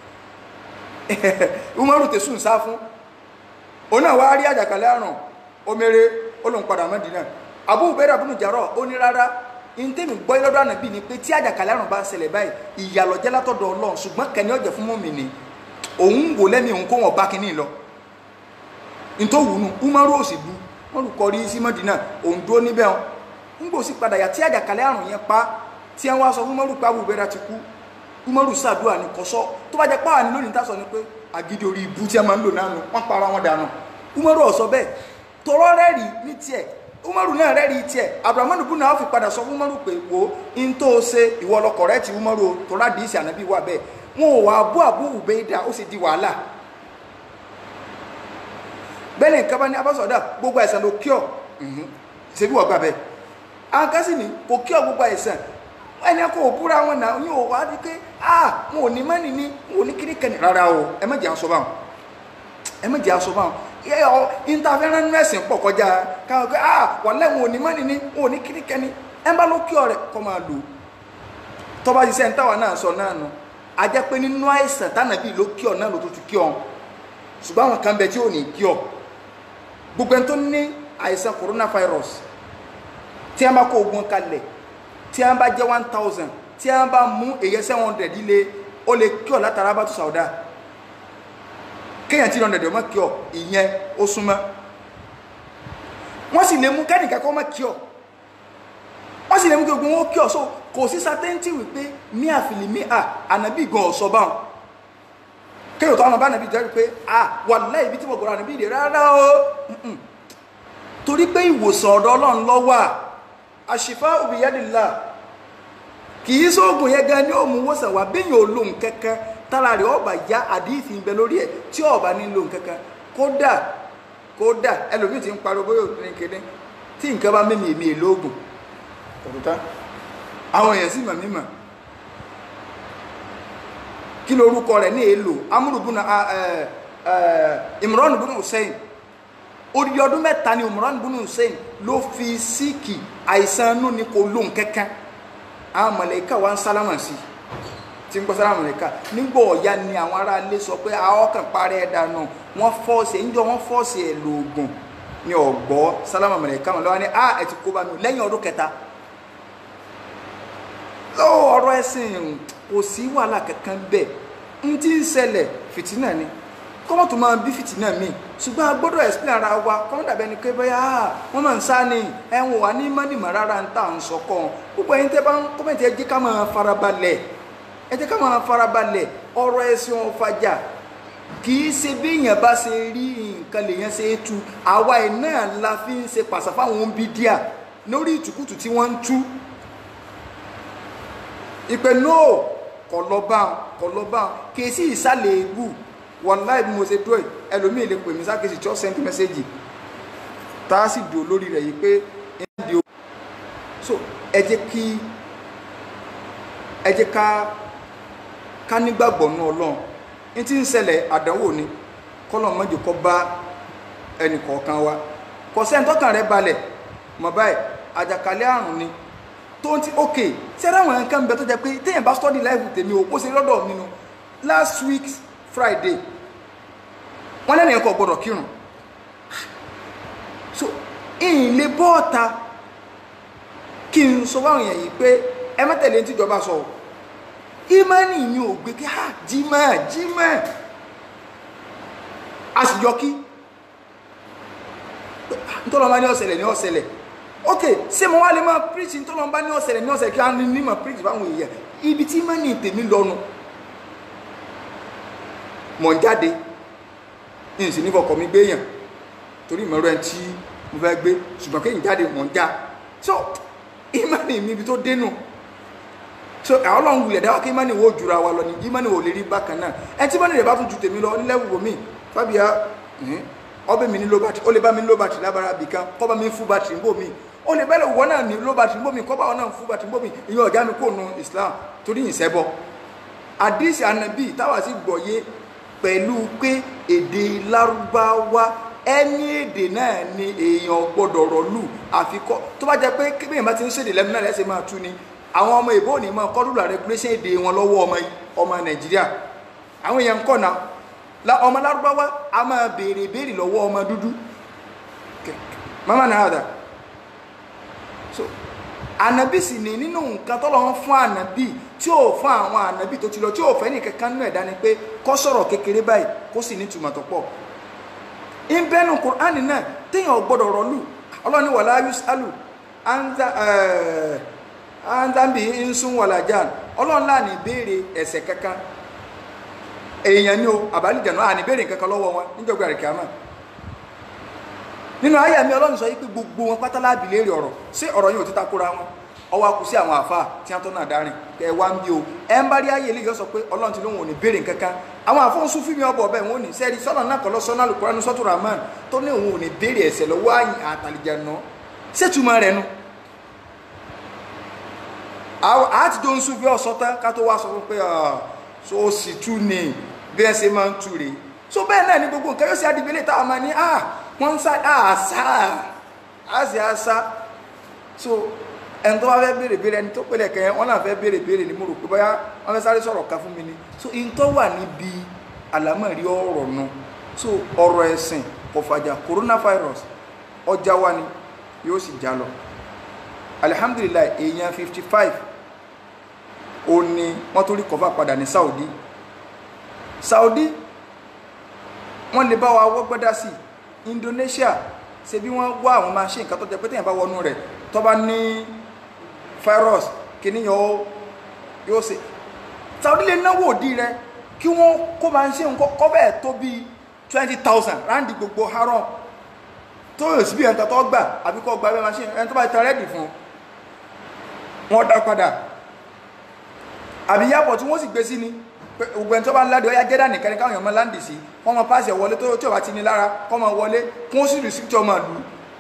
Speaker 1: Umaru tẹ̀sùn sá fún òun náà wá rí àjàkálẹ̀ àrùn omere olùpadà Mádínà Abu Ubaida bin Jarrah ó ní rárá ìntẹ́mi gbọ́ lọ́dọ̀ Ànábì ni pé tí àjàkálẹ̀ àrùn bá ṣẹlẹ̀ báyìí ìyàlọ́jẹ́ látọ̀dọ̀ Ọlọ́run ṣùgbọ́n kẹ́ni ọ̀jẹ̀ fún mùmínì òun wò lẹ́mí òun kó wọn bá kínní lọ nítòwùnú Umaru ò sì bu wọn lù kọrí sí Mádínà òun dúró níbẹ̀ wọn ń gbò sí padà yà tí àjàkálẹ̀ àrùn yẹn pa tí wọn wá sọ fún Umaru pé Abu Ubaida ti kú Umaru ṣàdúrà ní kọ́sọ́ tó bá jẹ́ pàwọn ní lónìí tásọ ni pé àgídí orí ibú tí a máa ń lò náà nù wọ́n para wọn dànù Umaru ọ̀sọ́ bẹ́ẹ̀ tọrọ rẹ́rìí ní tiẹ̀ Umaru náà rẹ́rìí tiẹ̀ Abdurrahman ibn Awf fi padà sọ fún Umaru pé wo in tó ṣe ìwọ lọ kọ̀rẹ́tì Umaru tó rádìí ìsì Ànábì wà bẹ́ẹ̀ wọn ò wá bú Abu Ubaida ó sì di wàhálà bẹ́ẹ̀ nǹkan bá ní abásọ̀dá gbogbo ẹ̀sán ló kí ọ̀ ṣe bí wọ́n gbà bẹ́ẹ̀ àǹkásí ni kò kí ọ̀ gbogbo ẹ̀sán ẹni kò búra wọn náà yóò wá di pé wọn ò ní mọ́ni ní wọn ò ní kíní kẹ́ni rárá o ẹ má jẹ́ aṣọ báwọn ẹ má jẹ́ aṣọ báwọn interference mẹ́sìn pọ̀ kọjá káwọn pé wọ́n lẹ́wọ̀n ò ní mọ́ni ní wọn ò ní kíní kẹ́ni ẹ bá ló kí ọ rẹ̀ kọ́ máa lò tọ́ba ṣiṣẹ́ ní táwa náà sọ náà nù a jẹ́ pé nínú àìsàn tánàbí ló kí ọ náà ló tó ti kí ọ ṣùgbọ́n àwọn kan bẹ tí ò ní kí ọ gbogbo ẹni tó ní àìsàn coronavirus tí a bá kó ogun kalẹ̀ tí a bá jẹ́ 1000 tí a bá mú èyẹ 700 ilé ó lè kí ọ látara bá tó sàúdá kéèyàn tí 100 ọmọ kí ọ ìyẹn ó súnmọ́ wọ́n sì lè mú kẹ́nìkan kọ́ mọ́ kí ọ wọ́n sì lè mú gbogbo wọn kí ọ so kò sí certainty wípé ní àfìlì mí ànàbí gan ọ̀sọ́ báwọn kéèyàn tó àwọn bá ànàbí jẹ́ pé wallahi ibi tí mo gbọ́dọ̀ ànàbí rẹ̀ rárá o torí pé ìwòsàn ọ̀dọ̀ Ọlọ́run ló wà àṣìfá biyadillah kìí sóògùn yẹn gan ní òmù wòsàn wà bíyàn ò lóhun kankan tára rẹ̀ ọba ya àdíìsì ń bẹ lórí ẹ̀ tí ọba ní lóhun kankan kódà ẹlòmíì ti ń pariwo bóyá òkúrin kéde tí nǹkan bá mímì èmi èlò ògùn òkúta àwọn èèyàn sì mọ̀ mímọ̀ kí lorúkọ rẹ̀ ní èlò amúrùbùnà Imran ibn Hussein odidi ọdún mẹ́ta ni Imran ibn Hussein ló fi síkì àìsàn inú ni kò lóhun kankan àwọn mọ̀lẹ́kà wá ń sálámà sí tí ń gbọ́ sálámà mọ̀lẹ́kà nígbà ọ̀yá ni àwọn ará ilé sọ pé àwọn kan parẹ́ ẹ̀dà náà wọ́n fọ́ọ̀sì ẹ̀yìn jọ wọ́n fọ́ọ̀sì ẹ̀ lóògùn ní ọ̀gbọ́ sálámà mọ̀lẹ́kà wọn lọ́wọ́ ní ẹ̀ ti kó bá mi lẹ́yìn ọdún kẹta ọ̀rọ̀ ẹ̀sìn kò sí wàhálà kankan bẹ́ẹ̀ ń tí ń ṣẹlẹ̀ fìtínà ni kọ́mọ̀ tó máa bí fìtínà mi ṣùgbọ́n a gbọ́dọ̀ explain ara wa kọ́mọ̀ dàbí ẹni pé bóyá wọ́n máa ń sá ni ẹ̀wọ̀n wà ní mọ́nìmọ̀ rárá ń tà ń sọ̀kọ́ gbogbo ẹ̀yin tẹ́ bá ń kọ́mẹ̀tì ẹ jẹ́ ká máa farabalẹ̀ ọ̀rọ̀ ẹ̀sìn ọ̀fàjà kì í ṣe bí èèyàn bá ṣe rí nǹkan lèèyàn ṣe é tu àwa ẹ̀ náà la fi ń ṣe pàṣẹ fáwọn bídíà lórí ìtùkùtù tí wọ́n ń tú ìpè nóò kọlọba kì í sí ìsàlẹ̀ ègbù wàláì bí mo ṣe dúró ẹlòmíì lè pè mí sákèsì tí ó send message tá a sì dùn lórí rẹ̀ yìí pé ẹ̀ǹdì o so ẹ jẹ́ ká nígbàgbọ́ nú Ọlọ́run ní tí ń ṣẹlẹ̀ àdánwò ni kọ́lọ̀ mọ́jọ kọ́ bá ẹnì kọ̀ọ̀kan wa kò sẹ́ni tọ́kàn rẹ̀ balẹ̀ mọ̀ báyìí àjàkálẹ̀ àrùn ni tó ń ti ok sẹ́rẹ́ àwọn nǹkan bẹ tó jẹ́ pé téèyàn bá study life tèmi ò kó ṣe lọ́dọ̀ mi nu last week Friday wọ́n lẹ́nu ẹ̀kọ́ gbọ́dọ̀ kírun so ìyìn lè bọ́ ọ̀ta kí n sọ fáwọn èèyàn yìí pé ẹ mẹ́tẹ̀lé ní tíjọba sọ ìmánì mi ò gbé kí jímọ̀ a sì yọ kí ntọ́lọ́mọ ní ọ̀sẹ̀lẹ̀ ok ṣé mo wá lè máa preach ntọ́lọ́mọ ní ọ̀sẹ̀lẹ̀ kí a ní máa preach báwọn èèyàn ibi tí ìmánì tèmi lọ́nu mọ̀ ń jáde ní ìsìn nífọ̀kọ̀ mi gbéyàn torí ìmọ̀rọ̀ ẹ̀ tí mo fẹ́ gbé ṣùgbọ́n kéyìn jáde mọ̀ ń já so ìmánì mi ibi tó dénú so àwọn Ọlọ́run wulẹ̀ dáwọ́ kí ìmánì wo jura wa lọ ní ìmánì wo lè rí bákan náà ẹ tí ìmánì rẹ̀ bá tún ju tèmi lọ nílẹ̀wò mi fábíà ọbẹ̀ mi ní low battery ó lè bá mi ní low battery lábára bìkan kọ́ bá mi full battery ń bò mí ó lè bẹ́ẹ̀ wọ́n náà ní low battery ń bò mí kọ́ bá wọn náà full battery ń bò mí ìyẹn ọ̀gá mi kò nu Islam torí ìṣẹ́bọ àdìsí ànábì táwa sì gbọ́yé pẹ̀lú pé èdè Lárúbáwá ẹni èdè náà ni èèyàn gbọ́dọ̀ rọ̀lù àfikọ́ tó bá jẹ́ pé kébìyàn bá ti ń ṣèdè lẹ́nu náà lẹ́sẹ̀ máa tú ni àwọn ọmọ ìbò ní máa kọ́dùlà regulation èdè wọn lọ́wọ́ ọmọ Nàìjíríà àwọn èèyàn ń kọ́ náà ọmọ Lárúbáwá a máa béèrè lọ́wọ́ ọmọ dúdú mama náà dà so ànábì sì ní nínú nǹkan tọ́lọ́run fún ànábì tí ó fún àwọn ànábì tó ti lọ tí ó fẹ́ ní kankan nínú ẹ̀dá ni pé kó sọ̀rọ̀ kékeré báyìí kó sì ní ìtumọ̀ tó pọ̀ ń bẹ́nu Kùránì náà téèyàn gbọ́dọ̀ rọ̀lù Ọlọ́run ní wala yusalu anzambi insun walajan Ọlọ́run láà ní béèrè ẹ̀ṣẹ̀ kankan èèyàn ní o àbálìjẹ̀nù àní béèrè kankan lọ́wọ́ wọn níjọba rẹ̀ kíámà nínú ayé mi Ọlọ́run sọ yí pé gbogbo wọn pátá láàbì léèrè ọ̀rọ̀ sí ọ̀rọ̀ yóò ti takora wọn ọwọ́ akú sí àwọn àfáà tí wọ́n tó náà dárin ẹ wá ń bí o ẹ ń bá rí ayé eléyìí sọ pé Ọlọ́run ti lóun ò ní béèrè kankan àwọn àfọ́n sún fíìmù ọbọ̀ bẹ́ẹ̀ wọ́n ní sẹ́ẹ̀rí sọ́nà náà kọ́ lọ́sọ́nà Al-Qur'an sọ́tù Rahman tó ní òun ò ní béèrè ẹ̀ṣẹ̀ lọ́wọ́ àyìn àtàlìjẹ̀nù ṣètùmọ̀ rẹ̀ nu àti tó ń sún fi ọ̀sọ́ tán ká tó wá sọ pé so ó sì tú ni bí ẹ ṣe máa ń tú rè so bẹ́ẹ̀ náà ni gbogbo nǹkan yóò ṣe adìbẹ́lẹ̀ táwọn máa ní wọ́n ń sá àṣà so ẹni tó bá fẹ́ béèrè ẹni tó pèlè kẹ́ wọ́n náà fẹ́ béèrè ní mo rò pé bóyá wọ́n fẹ́ sáré sọ̀rọ̀ ká fún mi ni so in tó wà níbi àlámọ̀rí ọ̀rọ̀ nu so ọ̀rọ̀ ẹ̀sìn kọfàjà coronavirus ọjà wa ni yóò sì já lọ alihamdulilayi èèyàn 55 ó ní wọ́n tó rí kọfà padà ní Saudi wọ́n lè bá wa wọ́gbọ́dá sí Indonesia ṣe bí wọ́n wá àwọn máa ṣe nǹkan tó jẹ́ pé téèyàn bá wọnú rẹ̀ tó bá ní virus kìíní yóò ṣe Saudi lè náwó òdì rẹ̀ kí wọ́n kó máa ń ṣe nǹkan kọ́ bẹ́ẹ̀ tó bí 20,000 ráńdì gbogbo haram tó yóò sí bí ẹ̀ńtà tó gbà àbí kọ́ gba ẹgbẹ́ máa ṣe ẹni tó bá ti rẹ́dì fún wọn dá padà àbí yàpọ̀ tí wọ́n sì gbé sí ni gbogbo ẹni tó bá ń ládìí ọyá jẹ́dá nìkan ní káwọn èèyàn máa láǹdì sí wọ́n máa pàṣẹ wọlé tó tí ò bá ti ní lára kọ́ máa wọlé kí wọ́n sì rí síkítọ̀ máa lù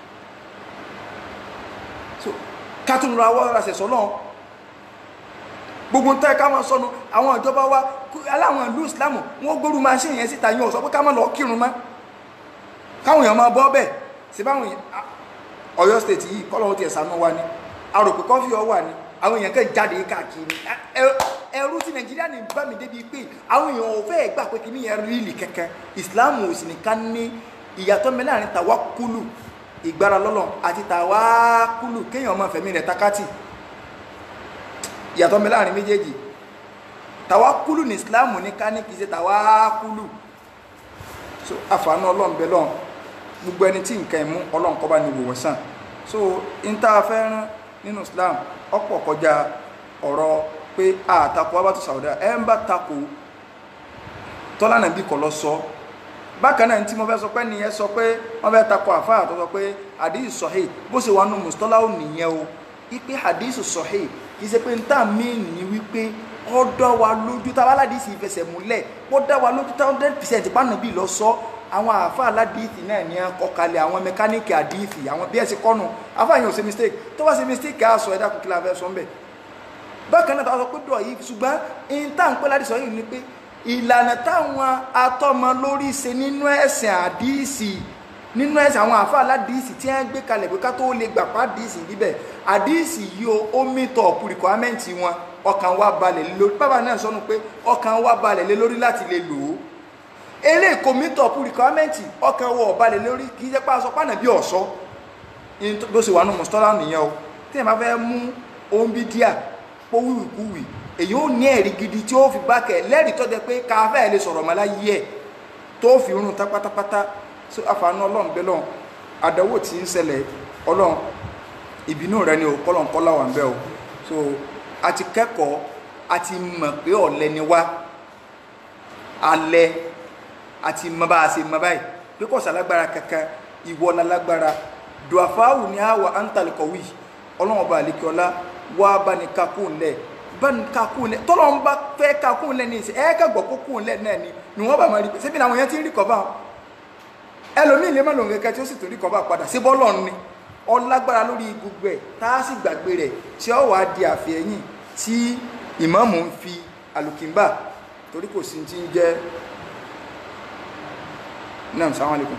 Speaker 1: so kátùnú ra wọ́n rásẹ̀ sọ́nà gbogbo ń tẹ́ ká máa sọnù àwọn ìjọba wa aláwọn ìlú Islam wọ́n gbóru máa ṣe ìyẹn síta yẹn ò sọ pé ká má lọ kírun mọ́ káwọn èèyàn máa bọ́ bẹ́ẹ̀ sí báwọn Ọ̀yọ́ state yìí kọ́lọ́wọ́ ti ẹ̀sánú wa ni aròpé kọ́fí ọ wà ní àwọn èèyàn kẹ́ jáde káàkiri ẹrú tí Nàìjíríà ní bá mi débi pé àwọn èèyàn ò fẹ́ gbà pé kí ní yẹn rí ìlì kẹ́kẹ́ Islam ò sì nìkan ní ìyàtọ̀ mẹ́lẹ́ àrin tàwákùlù ìgbára lọ́lọ́ àti tàwákùlù kéèyàn máa fẹ̀mí rẹ̀ takátì ìyàtọ̀ mẹ́lẹ́ àrin méjèèjì tàwákùlù ní Islam ní ká ní kìí ṣe tàwákùlù so àfààní Ọlọ́run bẹ lọ́n gbogbo ẹni tí nǹkan ẹ̀mú Ọlọ́run kó bá ní wò wọ́n sàn so ìta fẹ́ràn nínú Islam ọ̀pọ̀ kọjá ọ̀rọ̀ pé àtakò abátú sàwọ́dá ẹ̀ ń bá takò tọ́lá nàbí kọ̀ lọ sọ bákan náà tí mo fẹ́ sọ pé nìyẹn sọ pé wọ́n fẹ́ takò àfáà tó sọ pé hadith sahih bó ṣe wà nù mùsùlùmí ò nìyẹn o wípé hadith sahih kì í ṣe pé ń tà mí ní wípé ó dá wa lójú tá aládìsí ìfẹsẹ̀ múlẹ̀ ó dá wa lójú tá 100% pánà bí lọ sọ àwọn àfáà aládìsí náà ní kọkalẹ̀ àwọn mẹkáníìkì àdìsí àwọn bí ẹ ṣe kọ́nu àfáà yẹn ò ṣe mistake tó bá ṣe mistake á sọ ẹ̀dá kòkìlà fẹ́ sọ ń bẹ̀ bákan náà tó sọ pé dọ̀ yìí ṣùgbọ́n ń tà ń pẹ́ láti sọ yìí ni pé ìlànà táwọn atọ́mọ lórí ṣe nínú ẹ̀sìn àdìsí nínú ẹ̀sìn àwọn àfáà aládìsí tí wọ́n gbé kalẹ̀ pé ká tó lè gbà pa àdìsí níbẹ̀ àdìsí yìí ó meet up requirement wọn ọkàn wa balẹ̀ lé lórí bàbá náà sọnù pé ọkàn wa balẹ̀ lé lórí láti lè lò ó eléyìí kò meet up requirement ọkàn wa ò balẹ̀ lórí kì í jẹ́ pé aṣọ pàànà bí ọ̀ṣọ́ bó ṣe wà nù mùsùlùmí nìyẹn o tí ẹ̀ máa fẹ́ mú ohun bí díà pọ̀ wíwìkúwì èyí ó ní ẹ̀rí gidi tí ó fi bákẹ̀ lẹ́rìí tó jẹ́ pé káfẹ́ lè sọ̀rọ̀ mọ́lá yí ẹ̀ tó fi rún tá pátápátá sí àfààní Ọlọ́run bẹ́ lọ́n àdánwò tí ń ṣẹlẹ̀ Ọlọ́run ìbínú rẹ ni ò kọ́lọ̀n kọ́lá wà ń bẹ́ o so a ti kẹ́kọ̀ọ́ a ti mọ̀ pé ọ̀lẹ ni wá alẹ́ a ti mọ bá a ṣe mọ báyìí pé kò sálágbára kankan ìwọ lálágbára dùàfáwù ni àwọ̀ àǹtàlùkọ̀wì Ọlọ́run ọba àlekíọlá wá bá ní kakún lẹ̀ ban kakun le tolon ba fẹ́ kakun le ni e ka gbo kokun le na ni wọ́n bá ma rí ṣé bí àwọn yẹn ti rí cover ẹlòmíì lè má lo nǹkan tí ó sì tún rí cover padà ṣé bọ́lọ́run ni ó lágbára lórí gbogbo ẹ̀ tá a sì gbàgbé rẹ̀ tí ó wá di àfẹ́yìn tí ìmáàmù ń fi alùkìmbà torí kò sí ti ń jẹ́ náà assalamu alaikum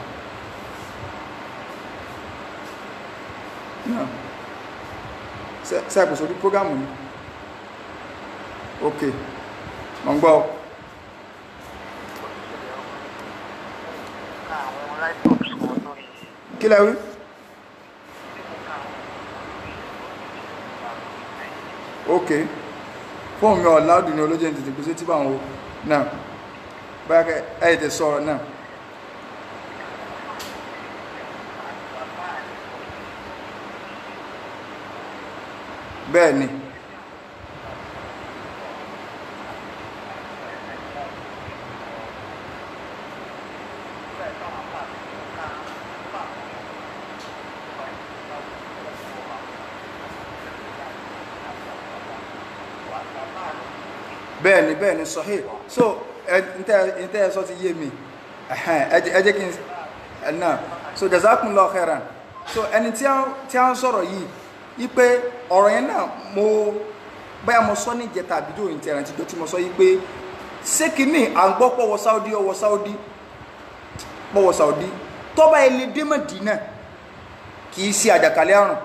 Speaker 1: náà ṣe kò sórí prógámù ni ok mo ń gbọ́ kí lẹ wí ok fóònù mi ọ̀láàdù ní olójẹ́ tètè gbèsè tí bá wọn náà báyá ẹ̀yẹ̀tẹ̀ sọ̀rọ̀ náà bẹ́ẹ̀ ni bẹ́ẹ̀ni sahih so ǹtẹ́ sọ ti yé mi ẹ jẹ́ kí n náà so jazakumullahu khairan so ẹni tí a ń sọ̀rọ̀ yìí wípé ọ̀rọ̀ yẹn náà mo báyà mo sọ ní ìjẹta àbídò ìtẹ̀rẹ̀ àti ìjọ tí mo sọ yìí pé ṣé kìíní à ń gbọ́ pọ̀wọ̀ Saudi tọ́ba ilé dé Mádínà kìí ṣe àjàkálẹ̀ àrùn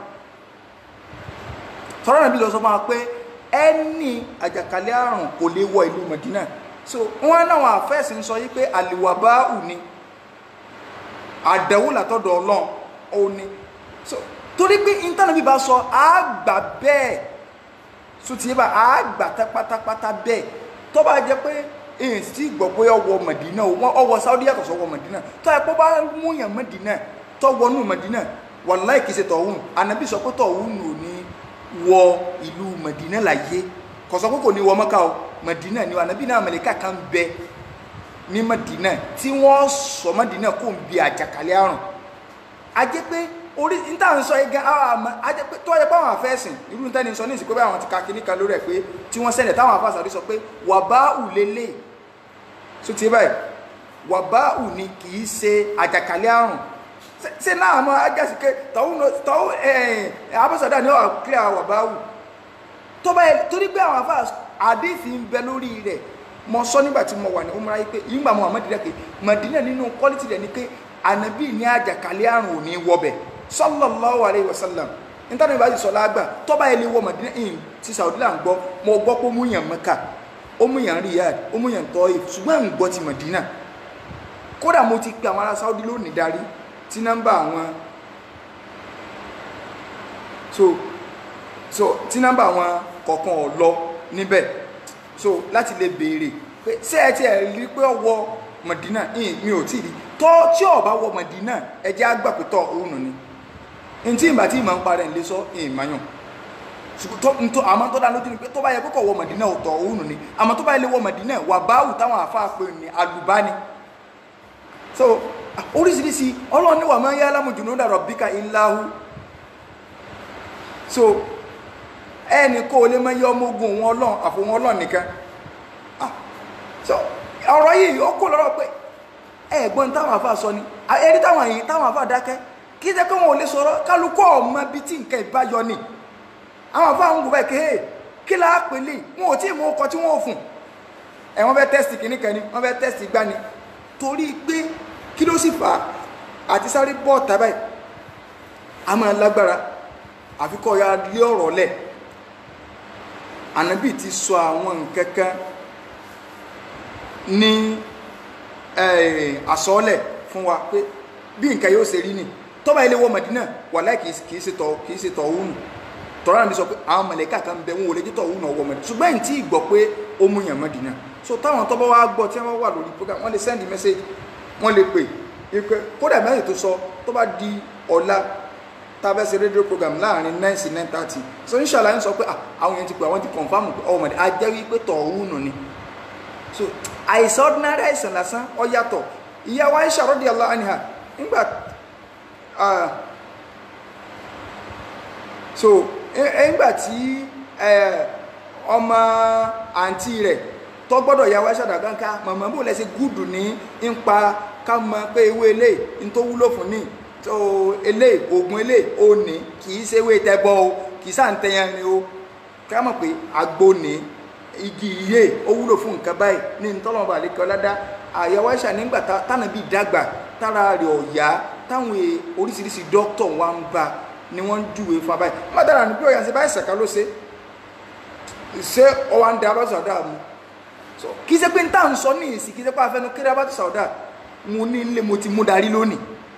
Speaker 1: tọ́rọ̀ nàbí lọ sọ máa pé ẹni àjàkálẹ̀ àrùn kò lè wọ ìlú Mádínà so wọ́n náwọn àfẹ́sì ń sọ yí pé àlìwàbáù ni àdẹ̀wò látọ̀dọ̀ Ọlọ́run ó ní so torí pé ìntànàbí bá sọ àgbà bẹ́ẹ̀ so ti yé bá àgbà pátápátá bẹ́ẹ̀ tó bá jẹ́ pé èyí tí gbọ́ pé ọwọ́ Mádínà ọwọ́ Saudi yàtọ̀ sọ́wọ́ Mádínà tó yẹ pé bá múyàn Mádínà tó wọnú Mádínà wàláhì kìí ṣe tọ̀hún Ànábì sọ pé tọ̀hún ò ní wọ ìlú Mádínà láyé kò sọ pé kò ní wọ Mákà o Mádínà ni Ànábì náà màláíkà kan bẹ ní Mádínà tí wọ́n sọ Mádínà kò ń bi àjàkálẹ̀ àrùn a jẹ́ pé orí níta ń sọ igan àwọn àmọ́ a jẹ́ pé tó yẹ pé àwọn afẹ́sìn irú níta ni sọ ní ìsìnkú pé àwọn ti ka kíní kan lórí ẹ̀ pé tí wọ́n sẹ́lẹ̀ táwọn afásàrí sọ pé wàbáù lélẹ̀ so ti báyìí wàbáù ni kì í ṣe àjàkálẹ̀ àrùn ṣe náà àmọ́ ajásíké tọ́wọ́ abọ́sọ̀dá ni ó kílẹ̀ wàbáù tó báyìí torí pé àwọn afá àdéhìí ń bẹ lórí rẹ̀ mo sọ nígbà tí mo wà ní umra yìí pé ìgbà mo àmọ́ dìrẹ́ pé Mádínà nínú quality rẹ̀ ni pé Ànábì ní àjàkálẹ̀ àrùn ò ní wọbẹ̀ sallallahu alayhi wa sallam nítorí bá ti sọ lágbà tó bá ilé wọ Mádínà in ti Saudi là ń gbọ́ mo gbọ́ pé ó mú yàn Mẹ́kà ó mú yàn Riyadh ó mú yàn Taif ṣùgbọ́n ń gbọ́ ti Mádínà kódà mo ti pe àwọn ará Saudi lónìí darí tí nọ́mbà àwọn so tí nọ́mbà àwọn kọ̀ọ̀kan ò lọ níbẹ̀ so láti lè béèrè pé ṣé ẹ ti ẹ̀ rí pé ọwọ́ Madina mi ò tí rí tọ́ tí ó bá wọ Madina ẹjẹ́ àgbà pé tọ́ òun ni n tí ìgbà tí ìmọ̀ ń parẹ́ ń lé sọ ìmáyàn àmọ́ tó dá lójú ni pé tó bá yẹ kókò wọ Madina ò tọ́ òun ni àmọ́ tó bá yẹ lé wọ Madina wà báwù táwọn àfáà pé ní àlùbáni so oríṣiríṣi Ọlọ́run ní wà máa yá lámùjù ní ó dàrọ̀ bíkà ìláhù so ẹni kó o lè mọ iye ọmọ ogun wọn Ọlọ́run àfòwọn Ọlọ́run nìkan so ọ̀rọ̀ yìí ó kó lọ́rọ̀ pé ẹ̀gbọ́n táwọn àfáà sọ ni ẹni táwọn àfáà dákẹ́ kí jẹ́ kí wọn ò lè sọ̀rọ̀ kálukọ́ ọmọ bíi tí nǹkan ìbáyọ ni àwọn àfáà ń gbọ́ báyìí kéhe kí láá pè lè wọn ò tí ì mú ọkọ̀ tí wọ́n ò fún wọ́n fẹ́ tẹ́sì kìnnìkan ni wọ́n fẹ́ tẹ́sì gbá ni torí pé kí ló sì fà á àti sáré bọ́ tàbí a máa lágbára àfikọ́ ya lé ọ̀rọ̀ lẹ̀ ànábì ti sọ àwọn nǹkan kan ní àsọọ́lẹ̀ fún wa pé bí nǹkan yóò ṣe rí ni tó bá ilé wọ Mẹdínà wàláhì kìí ṣe tọ̀ òun tọ́rọ àmì sọ pé àwọn mọ̀lẹ́kà kan bẹ wọn ò lè jítọ̀ òun ọwọ́ Mẹdínà ṣùgbọ́n tí ìgbọ́ pé ó mú yàn Mẹdínà so táwọn tó bá wá gbọ́ tí wọ́n wà lórí program wọ́n lè send message wọ́n lè pè é kódà mẹ́rin tó sọ tó bá di ọ̀la tàbí ṣe rédíò program láàrin 9 sí 9:30 so inshallah ń sọ pé àwọn èèyàn ti pè àwọn ti confam pé ọmọ Mẹdínà a jẹ́ wípé tọ̀ òun ni so àìsàn ordinary àìsàn lásán ó yàtọ̀ ìyá wa Aisha radiyallahu anha nígbà so nígbà tí ọmọ àǹtí rẹ̀ tó gbọ́dọ̀ ìyá wa Aisha dàgbàǹkà màmá bò lẹ́sẹ̀ gúdù ní ń pa ká mọ̀ pé ewé ilé ń tó wúlò fún ní tó ilé oògùn ilé ó ní kì í ṣe ewé tẹ́bọ̀ o kì í sàǹtẹ̀yàn ni o ká mọ̀ pé àgbo ní igi iye ó wúlò fún nǹkan báyìí ní ntọ́lọ́mọba àlékẹ́ ọládá àyẹ̀wò Àìṣà nígbà tánàbí dàgbà tára rẹ̀ ọ̀yá táwọn oríṣiríṣi dókítà wa ń bá ni wọ́n ń júwe fún abáyé mọ́tàrà ní bí ọ̀yà ṣe báyìí ṣàkà ló ṣe ọwà ń da abátù sàwọ́dà mu kì í ṣe pé ń tà ń sọ ní ìsìn kì í ṣe pé afẹ́nu kéré abátù sàwọ́dà mo ní ilé mo ti mú darí lónìí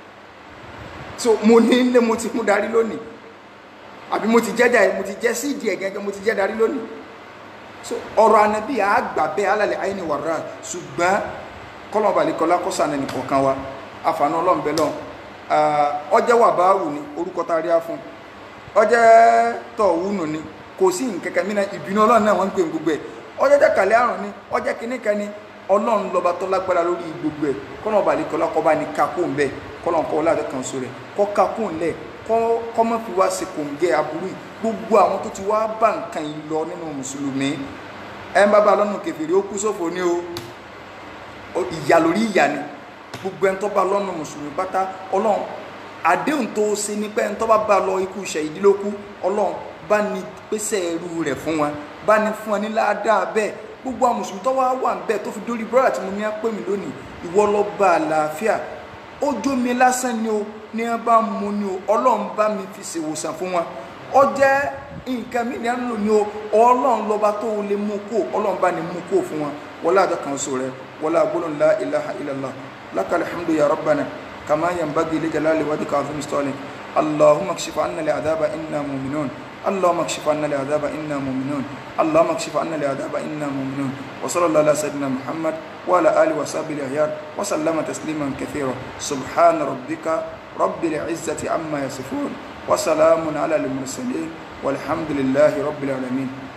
Speaker 1: mo ní ilé mo ti mú darí lónìí àbí mo ti jẹ́ sí ìdí ẹ̀gẹ́gẹ́ mo ti jẹ́ darí lónìí ọ̀rọ̀ ànábì àgbà bẹ́ẹ̀ alálẹ̀ àyíní wàrà ṣùgbọ́n kọ́lọ̀bàlẹ́kọ́lá kọ́sànà nìkọ̀ọ̀kan wa àfààní ọlọ́m̀bẹ́ lọ ọjẹ́ wà bá wù ní orúkọ tá a rí á fún ọjẹ́ tọ̀ wúnù ni kò sí nkẹ́kẹ́ mìíràn ìbínú ọlọ́run náà wọ́n ń pè gbogbo ẹ̀ ọjẹ́ jẹ́ kàlẹ́ àrùn ni ọjẹ́ kìnnìkan ni ọlọ́run lọ́ba tó lágbára lórí gbogbo ẹ̀ kọ́lọ̀bàlẹ́kọ́lá kọ́ bá ní kakó ń bẹ̀ kọ́lọ̀kọ́ láti kan so rẹ̀ kọ́ kakó ń lẹ̀ kọ́ mọ́ fi wá sí kòǹgẹ́ aburú gbogbo àwọn tó ti wá bá nǹkan yìí lọ nínú mùsùlùmí ẹ̀ ń bá bá lọ́nà kèfèrí ó kú sófo ní o ìyà lórí ìyà ni gbogbo ẹni tó bá lọ́nà mùsùlùmí pátá ọlọ́run àdéhùn tó ṣe ní pé ẹni tó bá lọ ikú ṣẹ̀yìdí ló kú ọlọ́run bá ní pèsè ẹrú rẹ̀ fún wọn bá ní fún wọn ní ládàá bẹ́ẹ̀ gbogbo àwọn mùsùlùmí tó wá wà bẹ́ẹ̀ tó fi dórí brọ́dà tí mo ní á pè mí lónìí ìwọ lọ bá àlàáfíà ó jó mi lásán ni o ní wọn bá mú ni o ọlọ́run bá mi fi ṣèwòsàn fún wọn ó jẹ́ nǹkan mi ní à ń lò ní o ọlọ́run lọ́ba tó lè mú kó ọlọ́run bá ní mú kó fún wọn wọlé àdọ́kan sọ rẹ wọlé agbólóhùn la ilaha illallah lakal hamdu ya rabbana kama yanbaghi li jalali wajhika azim istalik allahumma kshif anna al'adaba inna mu'minun allahumma kshif anna al'adaba inna mu'minun allahumma kshif anna al'adaba inna mu'minun wa sallallahu ala sayyidina muhammad wa ala alihi wa sahbihi al-ahyar wa sallama tasliman kathira subhana rabbika rabbil izzati amma yasifun wa salamun ala al-mursalin والحمد لله رب العالمين